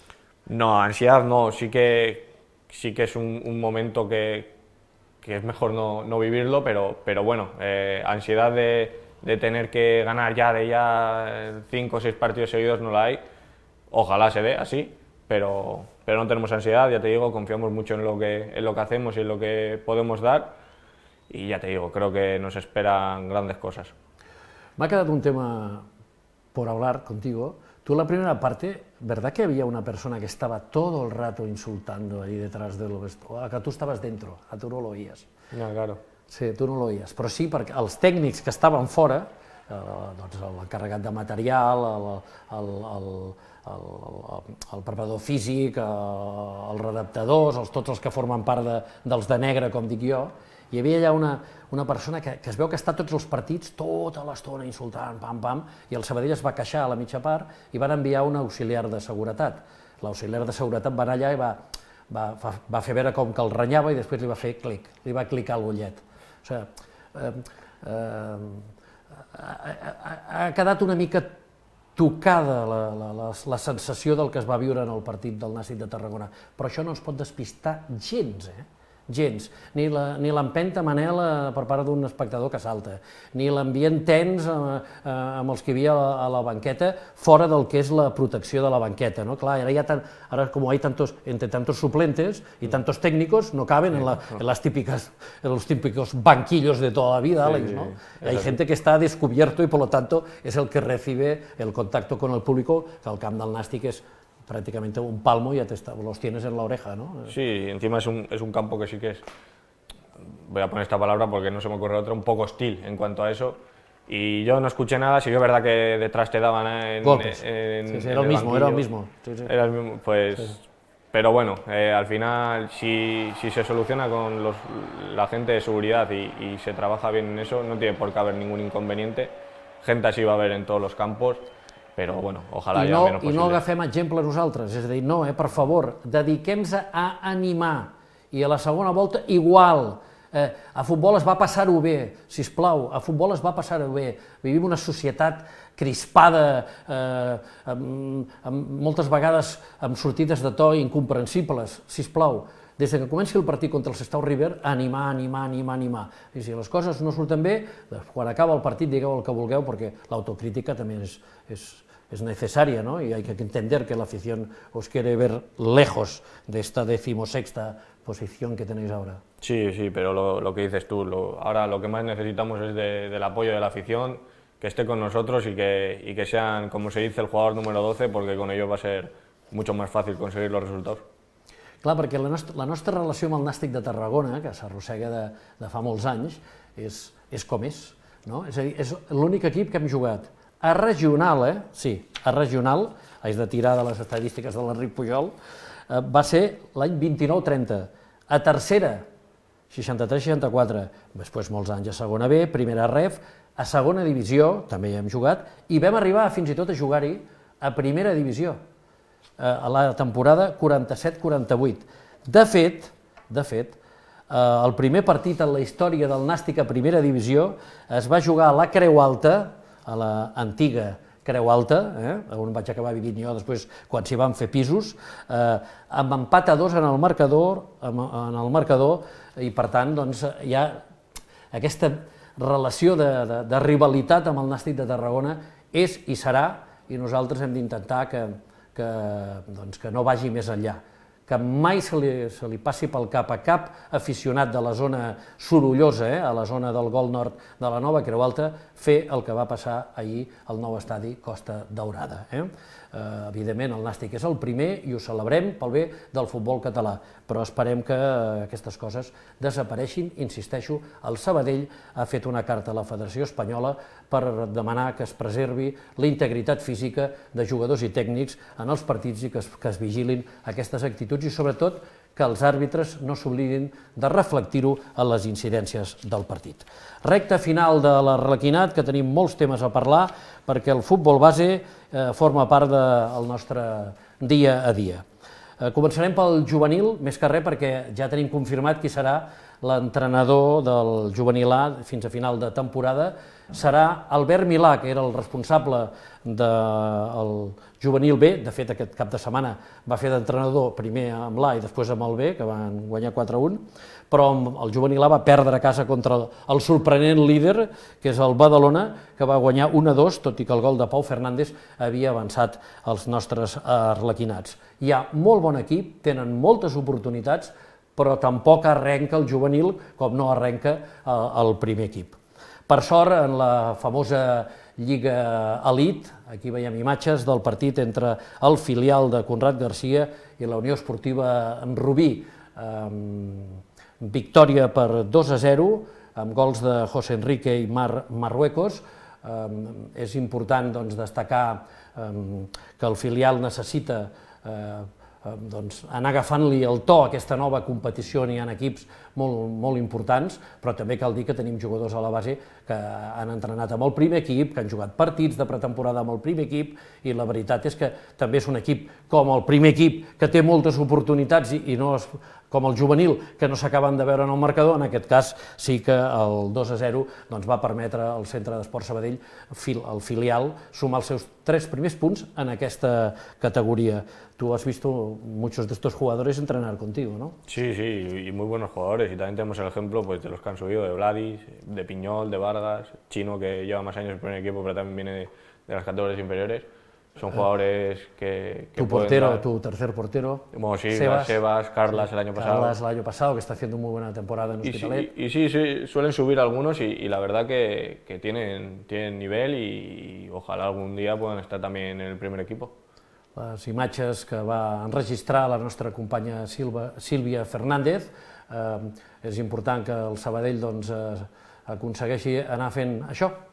No, ansiedad no, sí que, sí que es un, un momento que, que es mejor no, no vivirlo, pero, pero bueno, eh, ansiedad de, de tener que ganar ya de ya cinco o seis partidos seguidos no la hay. Ojalá se dé así, pero, pero no tenemos ansiedad, ya te digo, confiamos mucho en lo, que, en lo que hacemos y en lo que podemos dar y ya te digo, creo que nos esperan grandes cosas. Me ha quedado un tema por hablar contigo. Tú en la primera parte, ¿verdad que había una persona que estaba todo el rato insultando ahí detrás del vestuario? Que tú estabas dentro, a tú no lo oías. No, claro. Sí, tu no lo oies, però sí perquè els tècnics que estaven fora, eh, doncs l'encarregat de material, el, el, el, el, el, el preparador físic, els redactadors, els, tots els que formen part de, dels de negre, com dic jo, hi havia allà una, una persona que, que es veu que està tots els partits tota l'estona insultant, pam, pam, i el Sabadell es va queixar a la mitja part i van enviar un auxiliar de seguretat. L'auxiliar de seguretat va anar allà i va, va, va fer veure com que el renyava i després li va fer clic, li va clicar al ullet. O sigui, eh, eh, ha, ha quedat una mica tocada la, la, la, la sensació del que es va viure en el partit del Nàstic de Tarragona, però això no ens pot despistar gens, eh? Gens, ni l'empenta Manel per part d'un espectador que salta, ni l'ambient tens amb els que hi havia a la banqueta fora del que és la protecció de la banqueta, no? Clar, ara, hi ha tan, ara com hay tantos, entre tantos suplentes y tantos técnicos, no caben en, la, en, las típicas, en los típicos banquillos de toda la vida, Alex, ¿no? Hay gente que está descubierto y por lo tanto es el que recibe el contacto con el público, que el camp del Nàstic és prácticamente un palmo y ya te está, los tienes en la oreja, ¿no? Sí, encima es un, es un campo que sí que es, voy a poner esta palabra porque no se me ocurre otra, un poco hostil en cuanto a eso Y yo no escuché nada, sí que es verdad que detrás te daban en, golpes. en, Sí, sí, en era el el mismo, era el banquillo. mismo. Sí, sí. Era el mismo, pues... Sí. Pero bueno, eh, al final, si, si se soluciona con los, la gente de seguridad y, y se trabaja bien en eso, no tiene por qué haber ningún inconveniente. Gente así va a haver en tots els campos, però bueno, ojalà I hi ha no, menys I no possible. agafem exemple nosaltres, és a dir, no, eh, per favor, dediquem-nos a animar, i a la segona volta igual. Eh, a futbol es va passar-ho bé, sisplau, a futbol es va passar-ho bé. Vivim una societat crispada, eh, amb, amb, moltes vegades amb sortides de to incomprensibles, sisplau. Des que comenci el partit contra el Sestao River, animar, animar, animar, animar. I si les coses no surten bé, quan acaba el partit digueu el que vulgueu, perquè l'autocrítica també és, és, es necesaria, ¿no? Y hay que entender que la afición os quiere ver lejos de esta decimosexta posición que tenéis ahora. Sí, sí, pero lo, lo que dices tú, lo, ahora lo que más necesitamos es de, del apoyo de la afición, que esté con nosotros y que, y que sean, como se dice, el jugador número doce, porque con ellos va a ser mucho más fácil conseguir los resultados. Clar, perquè la nostra, la nostra relació amb el Nàstic de Tarragona, que s'arrossega de, de fa molts anys, és, és com és, no? És a dir, és l'únic equip que hem jugat a regional, eh? Sí, a regional, haig de tirar de les estadístiques de l'Enric Pujol, eh, va ser l'any vint-i-nou trenta, a tercera, seixanta-tres seixanta-quatre, després molts anys a segona B, primera ref, a segona divisió, també hi hem jugat, i vam arribar fins i tot a jugar-hi a primera divisió, a la temporada quaranta-set quaranta-vuit. De fet, de fet, el primer partit en la història del Nàstic a primera divisió es va jugar a la Creu Alta, a l'antiga Creu Alta, eh, on vaig acabar vivint jo després quan s'hi van fer pisos, eh, amb empat a dos en el marcador, en el marcador i per tant doncs, hi ha aquesta relació de, de, de rivalitat amb el Nàstic de Tarragona és i serà, i nosaltres hem d'intentar que, que, doncs, que no vagi més enllà, que mai se li, se li passi pel cap a cap aficionat de la zona sorollosa, eh, a la zona del Gol Nord de la nova Creu Alta, fer el que va passar ahir al nou estadi Costa Daurada. Eh? Eh, evidentment el Nàstic és el primer i ho celebrem pel bé del futbol català, però esperem que aquestes coses desapareixin. Insisteixo, el Sabadell ha fet una carta a la Federació Espanyola per demanar que es preservi la integritat física de jugadors i tècnics en els partits i que es, que es vigilin aquestes actituds i sobretot que els àrbitres no s'oblidin de reflectir-ho a les incidències del partit. Recta final de l'Arlequinat, que tenim molts temes a parlar, perquè el futbol base eh, forma part del nostre dia a dia. Eh, començarem pel juvenil, més que res perquè ja tenim confirmat qui serà l'entrenador del juvenil A fins a final de temporada. Serà Albert Milà, que era el responsable del juvenil B, de fet aquest cap de setmana va fer d'entrenador primer amb l'A i després amb el B, que van guanyar quatre a un, però el juvenil A va perdre a casa contra el sorprenent líder, que és el Badalona, que va guanyar un a dos, tot i que el gol de Pau Fernández havia avançat als nostres arlequinats. Hi ha molt bon equip, tenen moltes oportunitats, però tampoc arrenca el juvenil com no arrenca el primer equip. Per sort, en la famosa Lliga Elite, aquí veiem imatges del partit entre el filial de Conrad Garcia i la Unió Esportiva Rubí. Victòria per dos a zero, amb gols de José Enrique i Mar Marruecos. És important destacar que el filial necessita anar agafant-li el to a aquesta nova competició. N'hi ha equips molt importants, però també cal dir que tenim jugadors a la base que han entrenat amb el primer equip, que han jugat partits de pretemporada amb el primer equip, i la veritat és que també és un equip com el primer equip, que té moltes oportunitats i no és com el juvenil, que no s'acaben de veure en el marcador. En aquest cas sí que el dos a zero va permetre al Centre d'Esport Sabadell, el filial, sumar els seus tres primers punts en aquesta categoría. Tú has visto muchos de estos jugadores entrenar contigo, ¿no? Sí, sí, y muy buenos jugadores, y también tenemos el ejemplo pues, de los que han subido, de Vladis, de Piñol, de Vargas, Chino, que lleva más años en el primer equipo, pero también viene de, de las categorías inferiores. Son jugadores que, que tu portero, dar... tu tercer portero, bueno, sí, Sebas, Sebas, Carlas el año pasado. Carlas el año pasado, que está haciendo muy buena temporada en Hospitalet. Y, sí, y sí, sí, suelen subir algunos y, y la verdad que, que tienen, tienen nivel y, y ojalá algún día puedan estar también en el primer equipo. Les imatges que va enregistrar la nostra companya Silva, Sílvia Fernández. Eh, és important que el Sabadell doncs, eh, aconsegueixi anar fent això,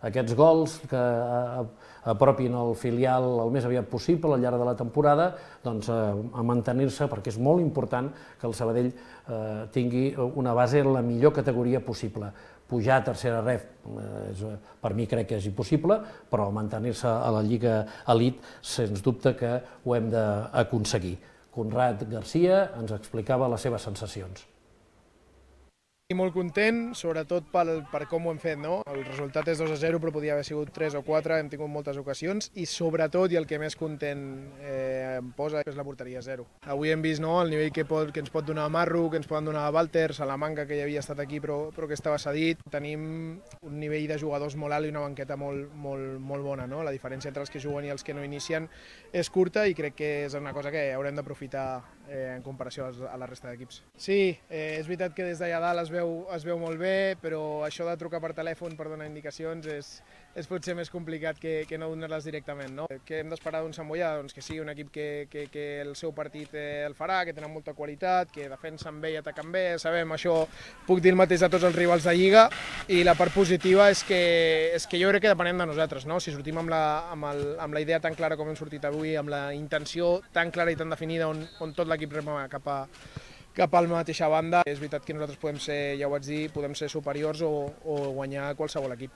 aquests gols que apropin el filial el més aviat possible al llarg de la temporada, doncs a mantenir-se, perquè és molt important que el Sabadell tingui una base en la millor categoria possible. Pujar a tercera ref, per mi crec que és impossible, però mantenir-se a la Lliga Elite, sens dubte que ho hem d'aconseguir. Conrad Garcia ens explicava les seves sensacions. Estic molt content, sobretot per com ho hem fet, no? El resultat és dos a zero, però podia haver sigut tres o quatre, hem tingut moltes ocasions, i sobretot, i el que més content em posa, és la porteria zero. Avui hem vist el nivell que ens pot donar Marro, que ens poden donar Walter, Salamanca, que ja havia estat aquí però que estava cedit. Tenim un nivell de jugadors molt alt i una banqueta molt bona. La diferència entre els que juguen i els que no inicien és curta i crec que és una cosa que haurem d'aprofitar en comparació a la resta d'equips. Sí, és veritat que des d'allà dalt es veu es veu molt bé, però això de trucar per telèfon per donar indicacions és potser més complicat que no donar-les directament. Què hem d'esperar d'un Sant Boià? Doncs que sigui un equip que el seu partit el farà, que tenen molta qualitat, que defensen bé i ataquen bé. Sabem, això puc dir el mateix de tots els rivals de Lliga, i la part positiva és que jo crec que depenem de nosaltres. Si sortim amb la idea tan clara com hem sortit avui, amb la intenció tan clara i tan definida on tot l'equip rema cap a cap a la mateixa banda, és veritat que nosaltres podem ser, ja ho vaig dir, podem ser superiors o guanyar qualsevol equip.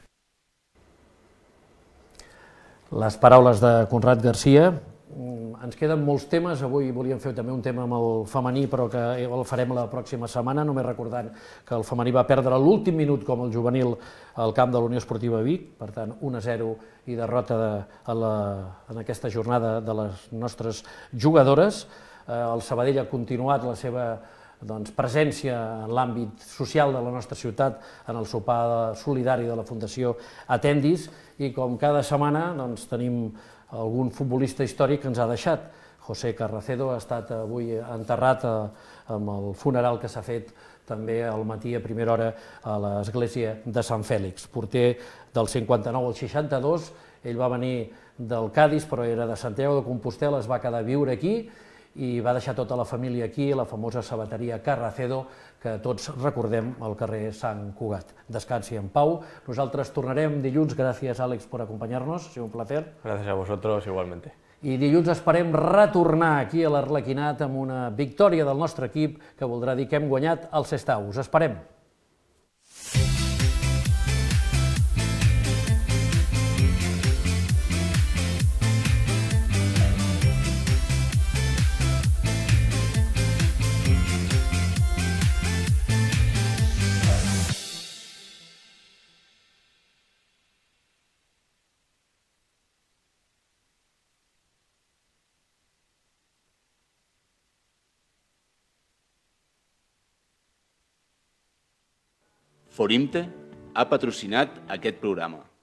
Les paraules de Conrad Garcia. Ens queden molts temes, avui volíem fer també un tema amb el femení, però que el farem la pròxima setmana, només recordant que el femení va perdre l'últim minut com el juvenil al camp de la Unió Esportiva Vic, per tant un a zero i derrota en aquesta jornada de les nostres jugadores. El Sabadell ha continuat la seva presència en l'àmbit social de la nostra ciutat en el sopar solidari de la Fundació Atendis, i com cada setmana tenim algun futbolista històric que ens ha deixat. José Carracedo ha estat avui enterrat amb el funeral que s'ha fet també al matí a primera hora a l'església de Sant Fèlix. Porter del cinquanta-nou al seixanta-dos, ell va venir del Cadis però era de Santiago de Compostel·la, es va quedar a viure aquí i va deixar tota la família aquí, la famosa sabateria Carracedo, que tots recordem al carrer Sant Cugat. Descansi en pau. Nosaltres tornarem dilluns. Gràcies, Àlex, per acompanyar-nos. Ha sigut un placer. Gracias a vosotros, igualmente. I dilluns esperem retornar aquí a l'Arlequinat amb una victòria del nostre equip, que voldrà dir que hem guanyat el Sestao. Us esperem. Forimte ha patrocinat aquest programa.